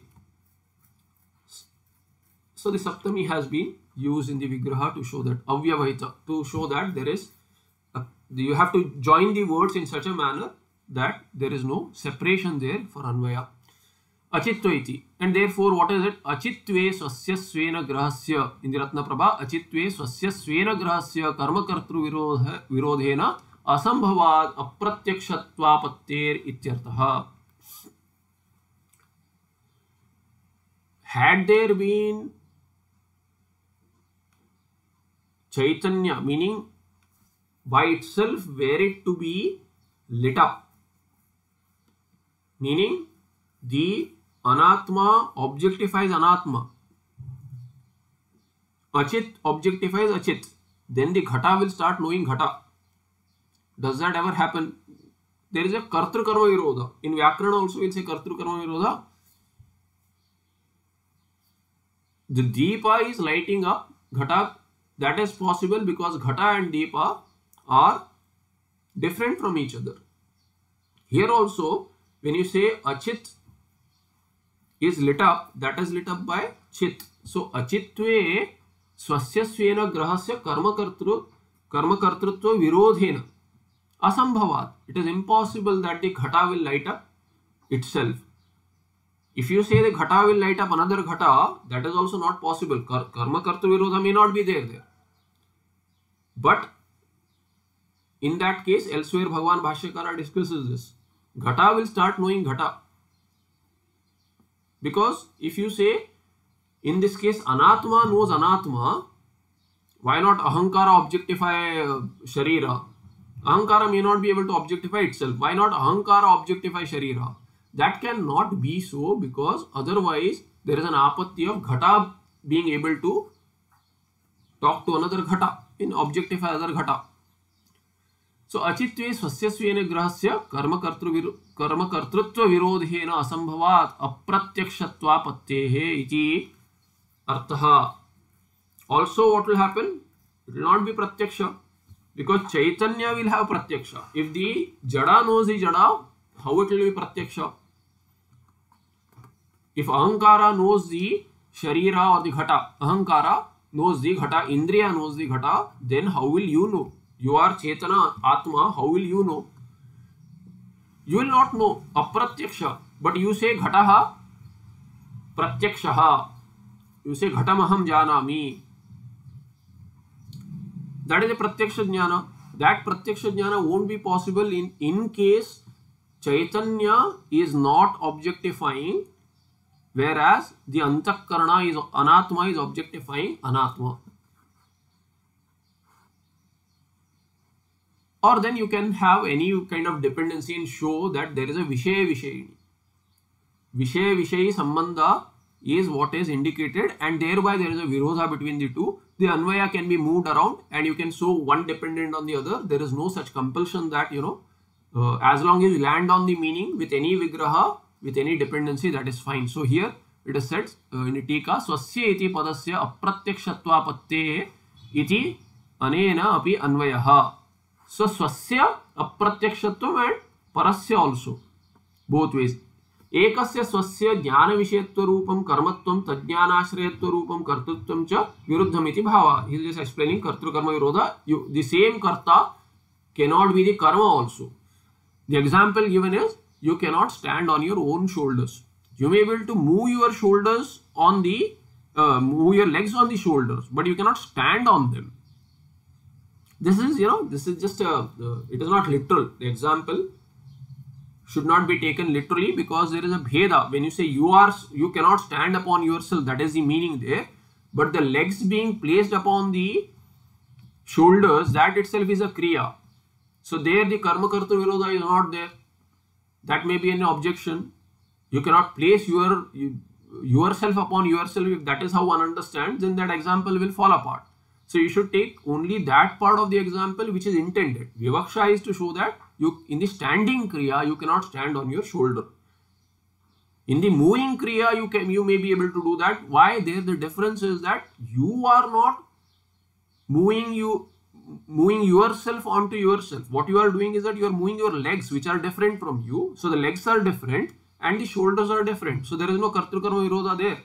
So the Saptami has been used in the Vigraha to show that Avyavahita, to show that there is a, you have to join the words in such a manner that there is no separation there for Anvaya. Achitva iti. And therefore, what is it? Achitve swasya svena grahasya. In the Ratna Prabha, Achitve swasya svena grahasya karma kartru virodhena asambhavad apratyakshatva patyer ityartaha. Had there been Chaitanya, meaning by itself were it to be lit up, meaning the Anatma objectifies Anatma, Achit objectifies Achit, then the Ghata will start knowing Ghata. Does that ever happen? There is a Kartru Karma Virodha. In Vyakarana also we will say Kartru Karma Virodha. The Deepa is lighting up Ghata. That is possible because Ghata and Deepa are different from each other. Here also, when you say Achit is lit up, that is lit up by Chit. So, Achitve swasya svena grahasya karma kartru karma kartrutva virodhena asambhavat. It is impossible that the Ghata will light up itself. If you say the Ghata will light up another Ghata, that is also not possible. Karma kartru virodha may not be there there. But in that case, elsewhere Bhagavan Bhashyakara discusses this. Ghata will start knowing Ghata. Because if you say, in this case, Anatma knows Anatma, why not Ahankara objectify uh, Sharira? Ahankara may not be able to objectify itself. Why not Ahankara objectify Sharira? That cannot be so, because otherwise there is an apatti of Ghata being able to talk to another Ghata, in objectify other Ghata. So, Achitve swasya svena grahasya karma kartru karma kartrutva virodhena asambhavat apratyakshatva patyehe iti arthaha. Also, what will happen? It will not be pratyaksha, because Chaitanya will have pratyaksha. If the Jada knows the Jada, how it will be pratyaksha? If Ahankara knows the Sharira or the Ghata, Ahankara knows the Ghata, Indriya knows the Ghata, then how will you know? You are Chetana, Atma, how will you know? You will not know. Apratyaksha. But you say Ghataha, Pratyakshaha. You say Ghatamaham Janami. That is a Pratyaksha Jnana. That Pratyaksha Jnana won't be possible in, in case Chaitanya is not objectifying, whereas the Antakarana is Anatma is objectifying Anatma. Or then you can have any kind of dependency and show that there is a Vishaya Vishayini. Vishaya Vishayi Sambandha is what is indicated, and thereby there is a Virodha between the two. The Anvaya can be moved around and you can show one dependent on the other. There is no such compulsion that, you know, uh, as long as you land on the meaning with any Vigraha, with any dependency, that is fine. So here it is said uh, in the Tika, Swasya iti padasya apratykshatva patte iti anena api anvayaha. So swasya apratykshatvam and parasya also, both ways. Ekasya swasya jnana vishayatva rupam karmatvam tajnanashrayatva rupam kartritvam cha viruddham iti bhava. He is just explaining kartru karma virodha. You, the same karta cannot be the karma also. The example given is, you cannot stand on your own shoulders. You may be able to move your shoulders on the, uh, move your legs on the shoulders, but you cannot stand on them. This is, you know, this is just a, uh, it is not literal. The example should not be taken literally, because there is a bheda. When you say you are, you cannot stand upon yourself, that is the meaning there. But the legs being placed upon the shoulders, that itself is a kriya. So there the karma karta virodha is not there. That may be an objection. You cannot place your you, yourself upon yourself. If that is how one understands, then that example will fall apart. So you should take only that part of the example which is intended. Vivaksha is to show that you, in the standing kriya, you cannot stand on your shoulder. In the moving kriya, you can, you may be able to do that. Why? There the difference is that you are not moving you moving yourself onto yourself. What you are doing is that you are moving your legs, which are different from you. So the legs are different and the shoulders are different. So there is no kartru karma virodha there.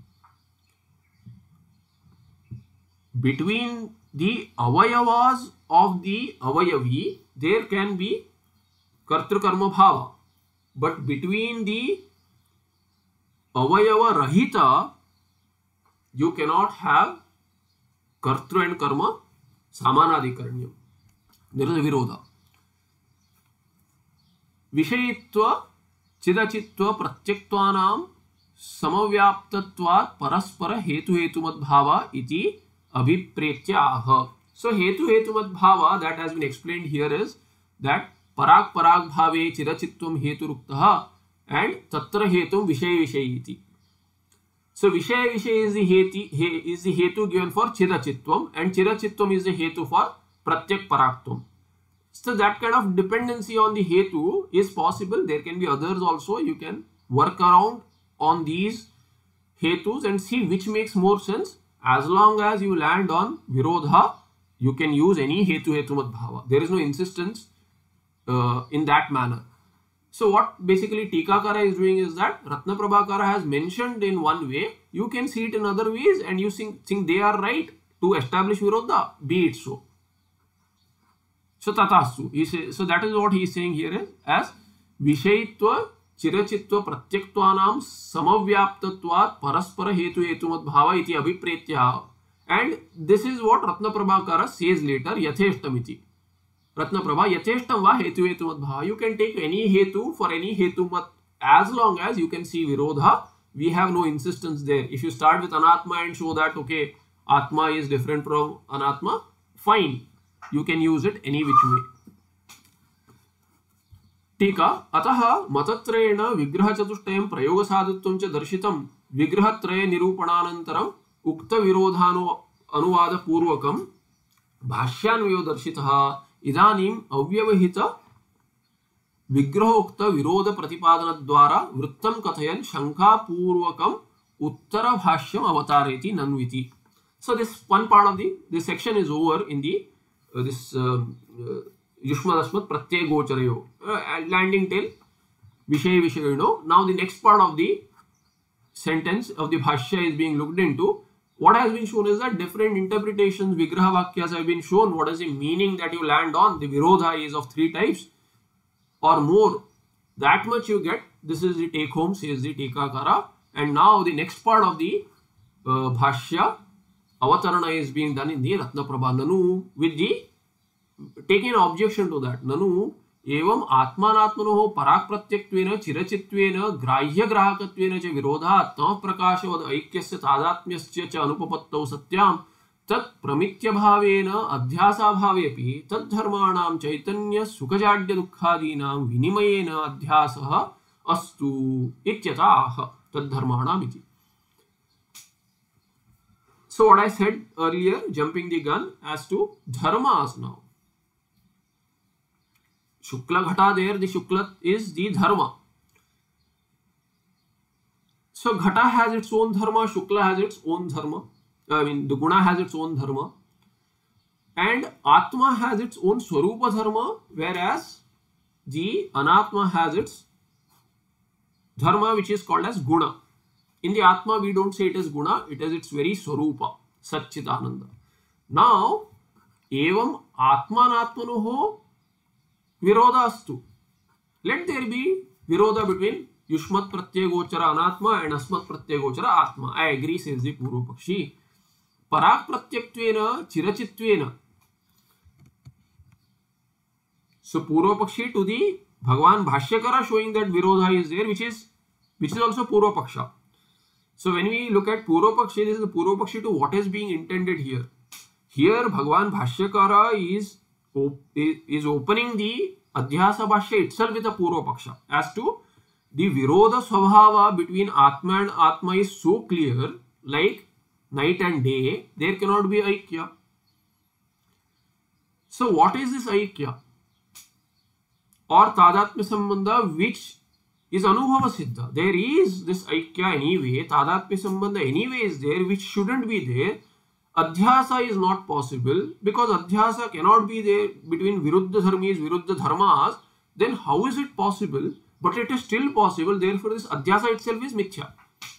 Between the avayavas of the avayavi, there can be kartru karma bhava. But between the avayava rahita, you cannot have kartru and karma samanadikaranyam. There is a virodha. Vishayitva chidachitva pratyaktvanam samavyaptatvat paraspara hetu hetumad bhava iti abhipretya aha. So hetu hetumad bhava that has been explained here is that parag parag bhave chidachitvam hetu ruktaha and tatra hetum vishay vishay iti. So Vishaya Vishay is the heti, he, is the hetu given for Chidachitvam, and Chidachitvam is the hetu for Pratyak Paraktvam. So that kind of dependency on the hetu is possible. There can be others also. You can work around on these hetus and see which makes more sense. As long as you land on Virodha, you can use any hetu hetumat bhava. There is no insistence uh, in that manner. So what basically Tikakara is doing is that Ratna Prabhakara has mentioned in one way, you can see it in other ways and you think, think they are right to establish Virodha, be it so. So Tatastu, he say, so that is what he is saying here as Vishayitva Chirachitva Pratyaktvanam Samavyaptatvat Paraspara Hetu Hetumat Bhava iti Abhipretya. And this is what Ratna Prabhakara says later, Yatheshtamiti. Ratna Prabha, Yatheshtam va hetu hetumat bhava. You can take any hetu for any hetumat as long as you can see Virodha. We have no insistence there. If you start with Anatma and show that, okay, Atma is different from Anatma, fine. You can use it any which way. Tika, Ataha Matatrena Vigraha Chatushtayam Prayoga Sadhutvam cha Darshitam Vigraha Traya Nirupananantaram Ukta Virodhano Anuvada Purvakam Bhashyanvayo Darshitaha Idanim avyavahita vigrahokta viroda pratipadana dwara vrittam kathayan shankha purvakam uttara bhashyam avatareti nanviti. So this one part of the this section is over in the uh, this uh, uh, Yushmadasmat Pratyay Gocharayo uh, landing till Vishay Vishayino. Now the next part of the sentence of the Bhashya is being looked into, what has been shown is that different interpretations, Vigraha Vakyas have been shown. What is the meaning that you land on? The Virodha is of three types or more. That much you get. This is the take home, says the Tikakara. And now the next part of the uh, Bhashya, Avatarana, is being done in the Ratnaprabha. Nanu, with the taking an objection to that. Nanu, एवं आत्मानात्मनोः पराक् प्रत्यक्त्वेन चिरचित्वेन ग्राह्य ग्राहकत्वेन च विरोधात् तमः प्रकाशवद् ऐक्यस्य तादात्म्यस्य च अनुपपत्तौ सत्यां तत् प्रमित्यभावेन अध्यासाभावेऽपि तद्धर्माणां चैतन्य सुखजाड्य दुःखादीनां विनिमयेन अध्यासः अस्तु इत्यतः तद्धर्माणाम् इति. So what I said earlier, jumping the gun as to dharmas now. Shukla Ghata, there the Shukla is the dharma. So Ghata has its own dharma, Shukla has its own dharma. I mean, the Guna has its own dharma. And Atma has its own Swarupa dharma, whereas the Anatma has its dharma, which is called as Guna. In the Atma, we don't say it is Guna, it is its very Swarupa, Satchitananda. Now, Evam Atmanatmanoho Virodha astu. Let there be Virodha between Yushmat Pratyaya Gochara Anatma and Asmat Pratyaya Gochara Atma. I agree, says the Purvapakshi. Parak Pratyaktwena Chirachitvena. So Purvapakshi to the Bhagavan Bhashyakara showing that Virodha is there, which is which is also Purvapaksha. So when we look at Purvapakshi, this is the Purvapakshi to what is being intended here. Here Bhagavan Bhashyakara is is opening the Adhyasa Bhashya itself with a Purvapaksha as to the Virodha Swabhava between Atma and Atma is so clear, like night and day, there cannot be Aikya. So what is this Aikya or Tadatmya Sambandha, which is Anubhava Siddha? There is this Aikya anyway, Tadatmya Sambandha anyway is there, which shouldn't be there. Adhyasa is not possible because Adhyasa cannot be there between Viruddha Dharmis, Viruddha Dharmas. Then how is it possible? But it is still possible, therefore this Adhyasa itself is Mithya.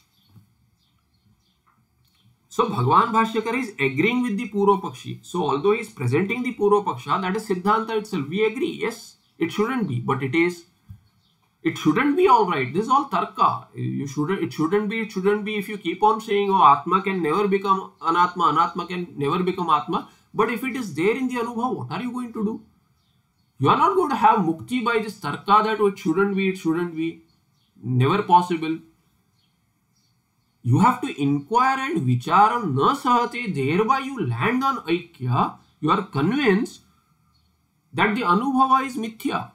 So Bhagavan Bhashyakara is agreeing with the Purvapakshi. So although he is presenting the Purvapaksha, that is Siddhanta itself. We agree, yes, it shouldn't be, but it is. It shouldn't be all right. This is all tarka. You shouldn't. It shouldn't be. It shouldn't be. If you keep on saying, "Oh, Atma can never become Anatma. Anatma can never become Atma." But if it is there in the Anubhav, what are you going to do? You are not going to have mukti by this tarka that oh, it shouldn't be. It shouldn't be. Never possible. You have to inquire and vichara na sahate. Thereby you land on Aikya. You are convinced that the Anubhava is mithya.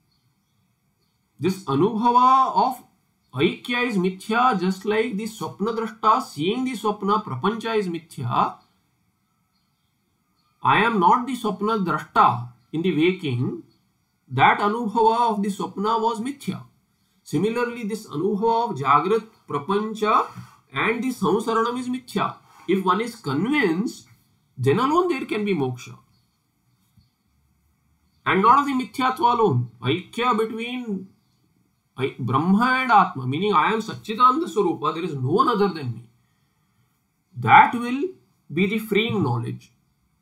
This Anubhava of Aikya is mithya, just like the Swapna Drashta seeing the Swapna, Prapancha is mithya. I am not the Swapna Drashta in the waking. That Anubhava of the Swapna was mithya. Similarly, this Anubhava of Jagrat, Prapancha and the Samsaranam is mithya. If one is convinced, then alone there can be moksha. And not of the mithyatva alone. Aikya between Brahma and Atma, meaning I am Satchitananda Swarupa, there is no one other than me. That will be the freeing knowledge.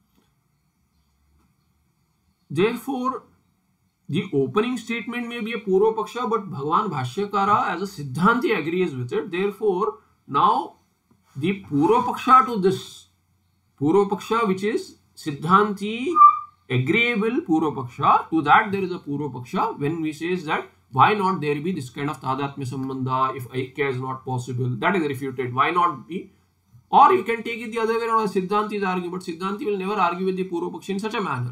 Therefore, the opening statement may be a Purvapaksha, but Bhagavan Bhashyakara as a Siddhanti agrees with it. Therefore, now the Purvapaksha to this Purvapaksha, which is Siddhanti agreeable Purvapaksha, to that there is a Purvapaksha when we say that why not there be this kind of Tadatmya Sambandha if Aikya is not possible? That is refuted. Why not be? Or you can take it the other way around. Siddhanti is arguing, but Siddhanti will never argue with the Purvapakshi in such a manner.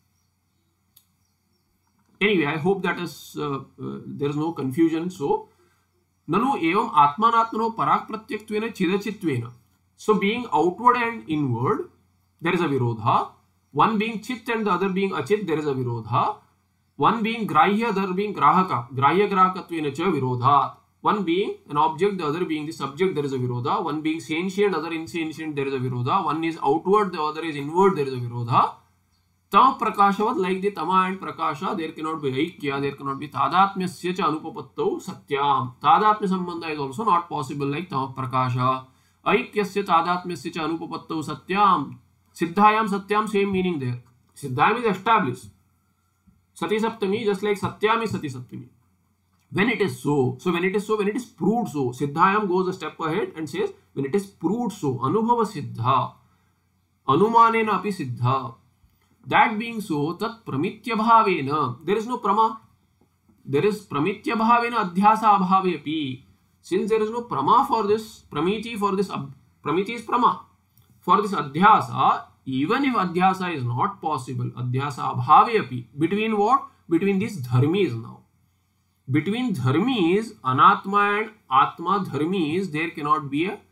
Anyway, I hope that is uh, uh, there is no confusion. So, Nanu evam Atmanatmano Parak Pratyaktwena Chidachitvena. So, being outward and inward, there is a Virodha. One being Chit and the other being Achit, there is a Virodha. One being Grahya, other being Grahaka. Grahya Grahakatvena cha Virodha. One being an object, the other being the subject, there is a Virodha. One being sentient, other insentient, there is a Virodha. One is outward, the other is inward, there is a Virodha. Tama prakashavat, like the tama and prakasha, there cannot be aikya, there cannot be tadatmyasya cha anupapattau satyam. Tadatmya sambandha is also not possible like tama prakasha. Aikyasya tadatmyasya cha anupapattau satyam. Siddhayam satyam, same meaning there. Siddhayam is established. Sati saptami, just like satyam is sati saptami. When it is so, so when it is so, when it is proved so, Siddhayam goes a step ahead and says, when it is proved so, Anubhava Siddha, Anumanena api Siddha. That being so, Tat Pramitya Bhavena, there is no Prama. There is Pramitya Bhavena Adhyasa Abhave api. Since there is no Prama for this, Pramiti for this, Pramiti is Prama. For this Adhyasa, even if Adhyasa is not possible, Adhyasa Abhave api. Between what? Between these Dharmis now. Between Dharmis, Anatma and Atma Dharmis, there cannot be a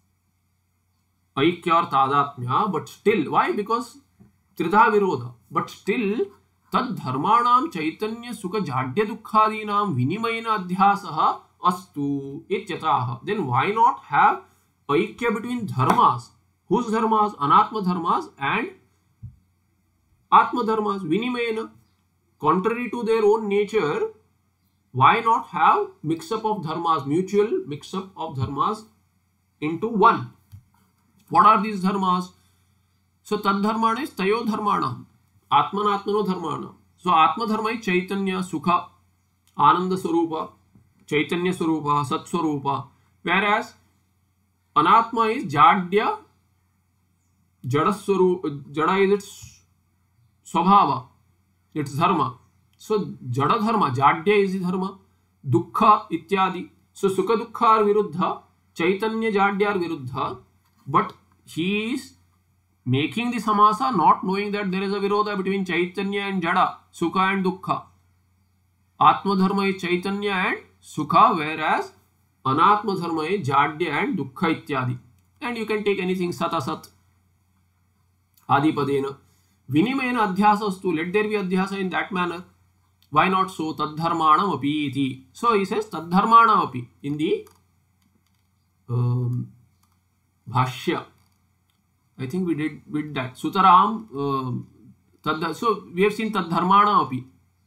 Aikya or Tadatmya, but still, why? Because Tridha Virodha. But still, Tad Dharmanam Chaitanya Sukha Jadya Dukkhadinam Vinimayena Adhyasaha Astu Ityataha. Then why not have Aikya between Dharmas? Whose Dharmas? Anatma Dharmas and Atma Dharmas, Vinimayena. Contrary to their own nature, why not have mix-up of dharmas, mutual mix-up of dharmas into one? What are these dharmas? So, tad dharmana is tayo dharmanam, atmanatmano dharmanam. So, atma dharma is chaitanya, sukha, ananda swarupa, chaitanya swarupa, sat swarupa. Whereas, anatma is jadya, jada swarupa, jada is its swabhava, its dharma. So, jada dharma, jadya is the dharma, dukkha ityadi. So, sukha dukkha are viruddha, chaitanya jadya are viruddha, but he is making the samasa not knowing that there is a virodha between chaitanya and jada, sukha and dukkha. Atma dharma is chaitanya and sukha, whereas anatma dharma is jadya and dukkha ityadi. And you can take anything sat asat, adipadena. Vinimayena adhyasa astu, let there be adhyasa in that manner. Why not so? Tadharmanam api iti. So he says tadharmanam api in the um, Bhashya. I think we did with that. Sutaram. Um, tad, so we have seen tadharmanam api.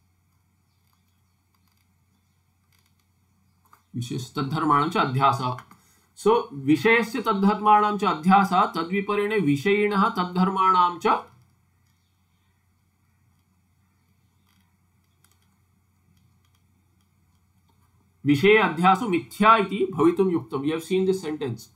Vishesh tadharmanam cha adhyasa. So vishayasya tadharmanam cha adhyasa tadviparene vishayinaha tadharmanam cha Vishaya adhyaso mithya iti bhavitum yuktam. We have seen this sentence.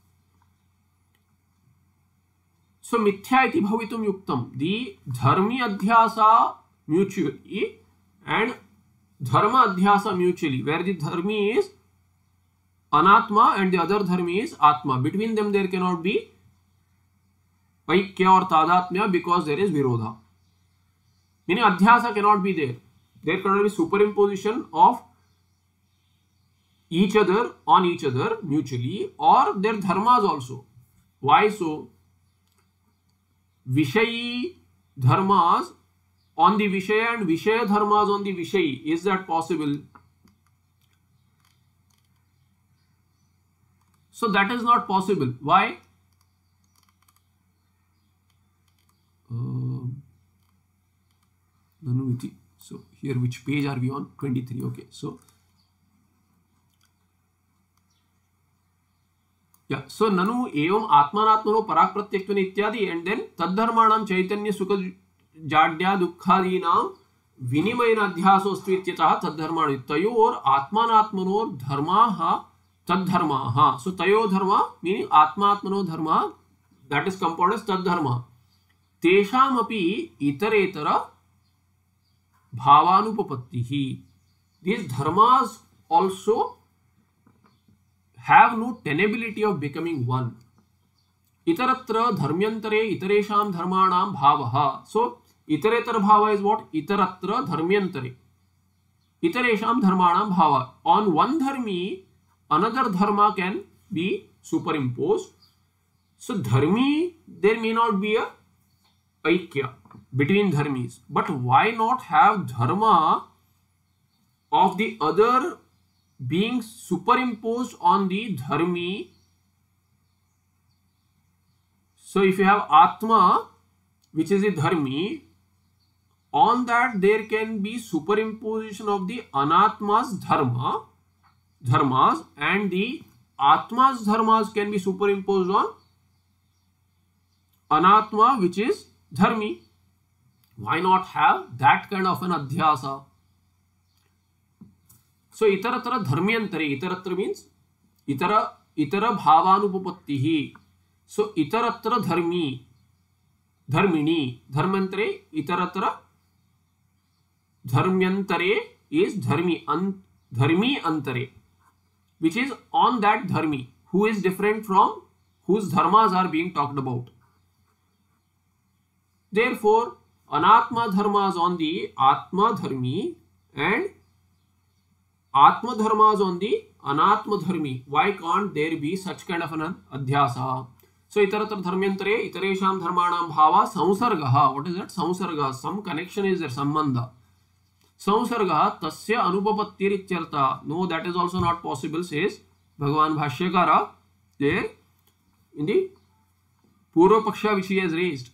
So mithya iti bhavitum yuktam. The dharmi adhyasa mutually and dharma adhyasa mutually. Where the dharmi is anatma and the other dharmi is atma. Between them there cannot be aikya or tadatmya because there is virodha. Meaning adhyasa cannot be there. There cannot be superimposition of each other on each other mutually or their dharmas also. Why so? Vishayi dharmas on the Vishaya and Vishaya dharmas on the Vishayi. Is that possible? So that is not possible. Why? Uh, so here which page are we on? twenty-three. Okay. So yeah, so nanu evam atmanatmano parak pratyaktvan ityadi and then tadharmanam chaitanya sukha jadya dukkhadinam vinimayena adhyaso stvityatah tadharmani tayor atmanatmanor dharmaha tadharmaha. So tayo dharma meaning atmatmano dharma, that is compounded as tadharma. Tesham api itaretara bhavanupapattihi. These dharmas also have no tenability of becoming one. Itaratra dharmyantare itaresham dharmanam bhavaha. So itaretara bhava is what? Itaratra dharmyantare itaresham dharmanam bhava. On one dharmi, another dharma can be superimposed. So dharmi, there may not be a aikya between dharmis. But why not have dharma of the other being superimposed on the dharmi? So if you have atma, which is the dharmi, on that there can be superimposition of the anatma's dharma, dharmas, and the atma's dharmas can be superimposed on anatma, which is dharmi. Why not have that kind of an adhyasa? So itaratra dharmyantare, itaratra means itara itara bhavanupapattihi. So itaratra dharmi, dharmini, dharmantare, itaratra dharmyantare is dharmi, an, dharmi antare, which is on that dharmi, who is different from whose dharmas are being talked about. Therefore, anatma dharmas on the atma dharmi and atma dharmas on the anatma dharmi. Why can't there be such kind of an adhyasa? So itaratra dharmyantare itaresham dharmanam bhava samsargaha. What is that? Samsarga. Some connection is there, sambandha. Samsargaha tasya anupapattir ityartha. No, that is also not possible, says Bhagavan Bhashyakara there in the Purva Paksha which he has raised.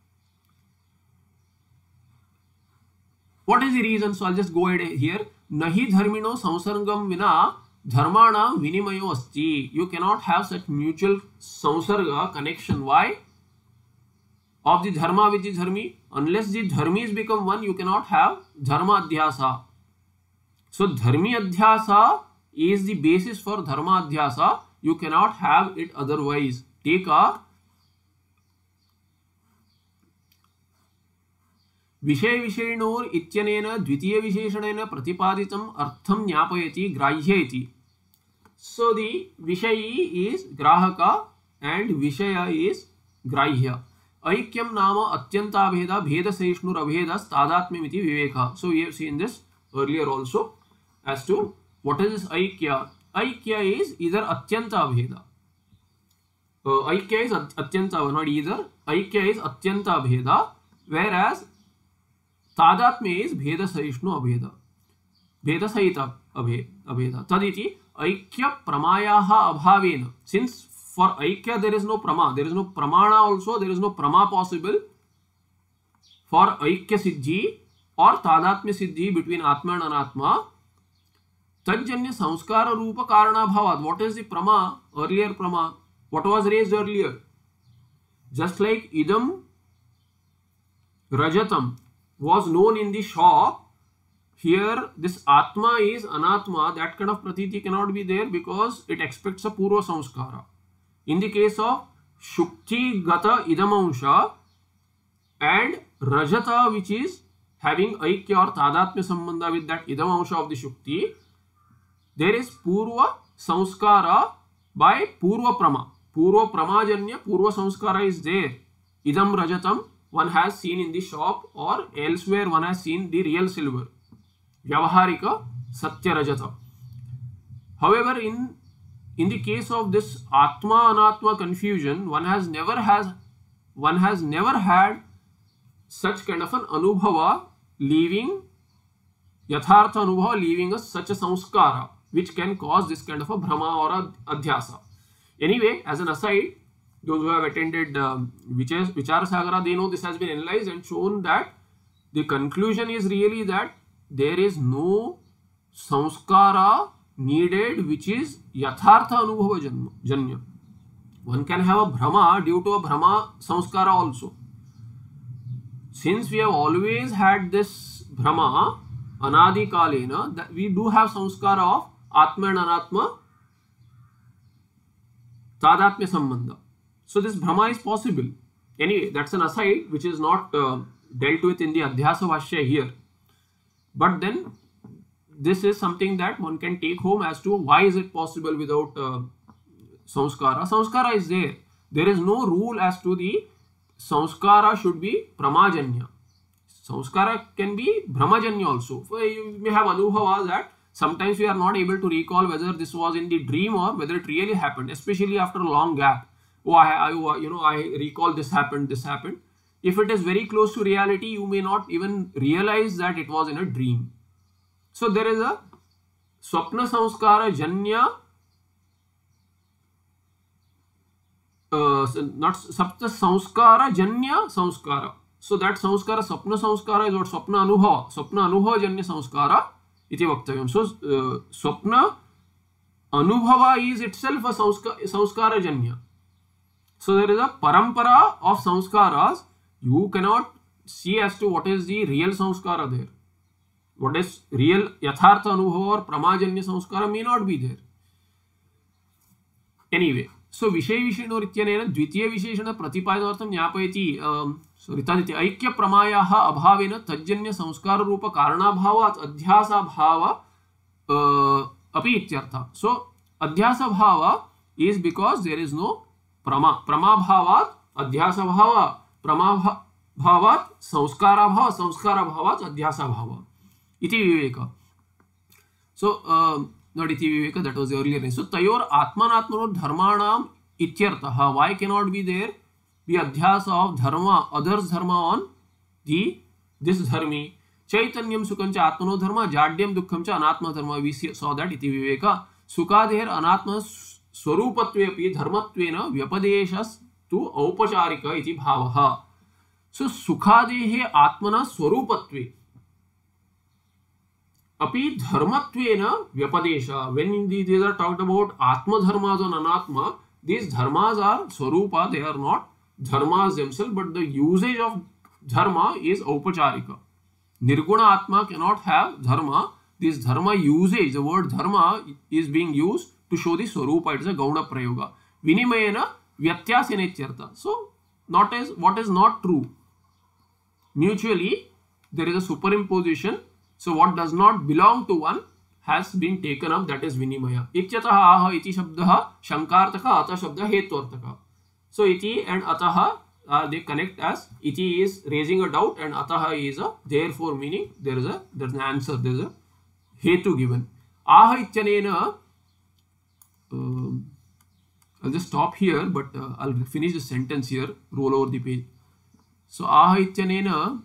What is the reason? So I'll just go ahead here. Nahi dharmino samsargam vina dharmana vinimayo asti. You cannot have such mutual samsarga connection. Why? Of the dharma with the dharmi. Unless the dharmis become one, you cannot have dharma adhyasa. So dharmi adhyasa is the basis for dharma adhyasa. You cannot have it otherwise. Take a विषय विषयिणोर इत्यनेन द्वितीय विशेषणेन प्रतिपादितम् अर्थं ज्ञापयति ग्राह्य इति. So the विषयी is ग्राहक and विषय is ग्राह्य. ऐक्यम नाम अत्यंताभेद भेद सहिष्णुर अभेदस् तादात्म्यम् इति विवेकः. So we have seen this earlier also as to what is this aikya. Aikya is either atyanta abheda. Uh, aikya is atyanta, not either. Aikya is atyanta abheda, whereas तादात्म्य is भेद सहिष्णु अभेद, भेद सहित अभेद. तदिति ऐक्य प्रमायाः अभावेन. Since for ऐक्य there is no prama, there is no pramana also, there is no prama possible for ऐक्य सिद्धि or तादात्म्य सिद्धि between atma and anatma. तज्जन्य संस्कार रूप कारणाभावात्. What is the prama? Earlier prama. What was raised earlier? Just like idam rajatam was known in the shop, here this atma is anatma. That kind of pratiti cannot be there because it expects a purva samskara. In the case of shukti gata idamansha and rajata, which is having aikya or tadatmya sambandha with that idamansha of the shukti, there is purva samskara by purva prama. Purva pramajanya purva samskara is there. Idam rajatam one has seen in the shop, or elsewhere one has seen the real silver. Vyavaharika satya rajata. However, in in the case of this atma anatma confusion, one has never has one has never had such kind of an anubhava leaving yathartha anubhava leaving us such a samskara which can cause this kind of a bhrama or a adhyasa. Anyway, as an aside, those who have attended um, Vichara Sagara, they know this has been analyzed and shown that the conclusion is really that there is no samskara needed which is yathartha anubhava janya. One can have a bhrama due to a bhrama samskara also. Since we have always had this bhrama anadi kalena, that we do have samskara of atma and anatma tadatmya sambandha. So this bhrama is possible. Anyway, that's an aside which is not uh, dealt with in the Adhyasa Bhashya here. But then this is something that one can take home as to why is it possible without uh, samskara. Samskara is there. There is no rule as to the samskara should be pramajanya. Samskara can be brahmajanya also. So you may have anubhava that sometimes we are not able to recall whether this was in the dream or whether it really happened, especially after a long gap. Oh, I, I, you know, I recall this happened, this happened. If it is very close to reality, you may not even realize that it was in a dream. So there is a swapna samskara janya, uh, not sapta samskara janya samskara. So that samskara swapna samskara is what swapna anubhava swapna anubhava janya samskara iti vaktavyam. So uh, swapna anubhava is itself a samskara, samskara janya. So there is a parampara of samskaras. You cannot see as to what is the real samskara there. What is real yathartha anubhava or pramajanya samskara may not be there. Anyway, so विषय विषयणोर इत्यनेन द्वितीय विशेषण प्रतिपादनार्थं ज्ञापयति sorry तदिति ऐक्य प्रमायाः अभावेन तज्जन्य संस्कार रूप कारणाभावात् अध्यासाभाव अपि इत्यर्थः. सो अध्यासाभाव is because there is no प्रमा प्रमाभावात् अध्यासाभाव प्रमाभावात् संस्काराभाव संस्काराभावात् अध्यासाभाव इति विवेक. So uh, not iti viveka, that was the earlier name. So tayor atmanatmano dharmanam ityartha. Why cannot be there be adhyasa of dharma, others dharma on the this dharmi? Chaitanyam sukhancha atmano dharma, jadyam dukkham cha anatma dharma. We saw that iti viveka. Sukadeher anatma swarupatve api dharmatvena vyapadeshas tu aupacharika iti bhavaha. So sukadehe atmana swarupatve api dharmatvena vyapadesha. When these are talked about atma dharmas and anatma, these dharmas are swarupa, they are not dharmas themselves, but the usage of dharma is aupacharika. Nirguna atma cannot have dharma. This dharma usage, the word dharma is being used to show the swarupa. It is a gauna prayoga. Vinimayena vyatyasena ityartha. So not as what is not true. Mutually there is a superimposition. So what does not belong to one has been taken up, that is vinimaya. Ityatah aha iti shabdah shankartaka, ata shabdah hetvartaka. So iti and ataha uh, they connect as iti is raising a doubt and ataha is a therefore, meaning there is a there is an answer, there is a hetu given. Aha ityanena, um, I'll just stop here, but uh, I'll finish the sentence here, roll over the page. So aha ityanena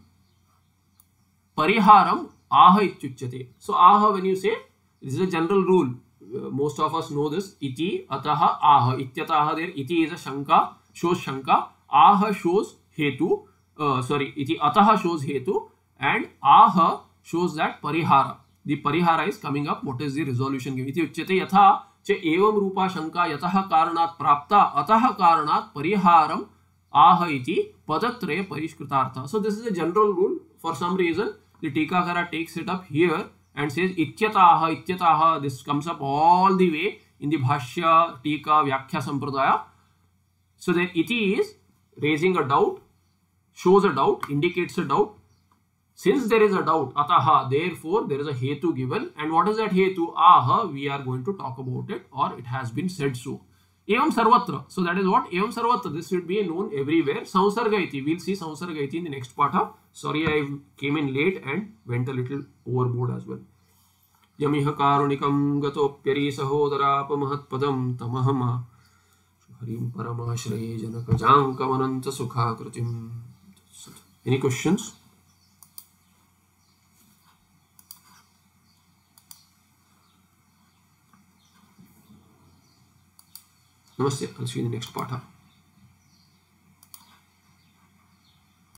pariharam aha ityuchyate. So aha, when you say, this is a general rule, uh, most of us know this, iti ataha aha, ityataha, there iti is a shanka, shows shanka, aha shows hetu, uh, sorry, iti ataha shows hetu, and aha shows that parihara. The parihara is coming up, what is the resolution given. Iti uchyate yatha che evam rupa shanka yataha karanat prapta ataha karanat pariharam aha iti padatraya parishkritartha. So this is a general rule. For some reason the Tikakara takes it up here and says ityataha, ityataha. This comes up all the way in the Bhashya, Tika, Vyakhya Sampradaya. So then iti is raising a doubt, shows a doubt, indicates a doubt. Since there is a doubt, ataha, therefore there is a hetu given. And what is that hetu? Aha, we are going to talk about it, or it has been said so. Evam sarvatra. So that is what? Evam sarvatra. This should be known everywhere. Samsarga iti. We'll see samsarga iti in the next patha. Sorry, I came in late and went a little overboard as well. Yamiha karunikam gatopyari sahodara pamahatpadam tamahama harim paramashraye janaka jankamananta sukha kritim. Any questions? Namaste. I'll see you in the next patha.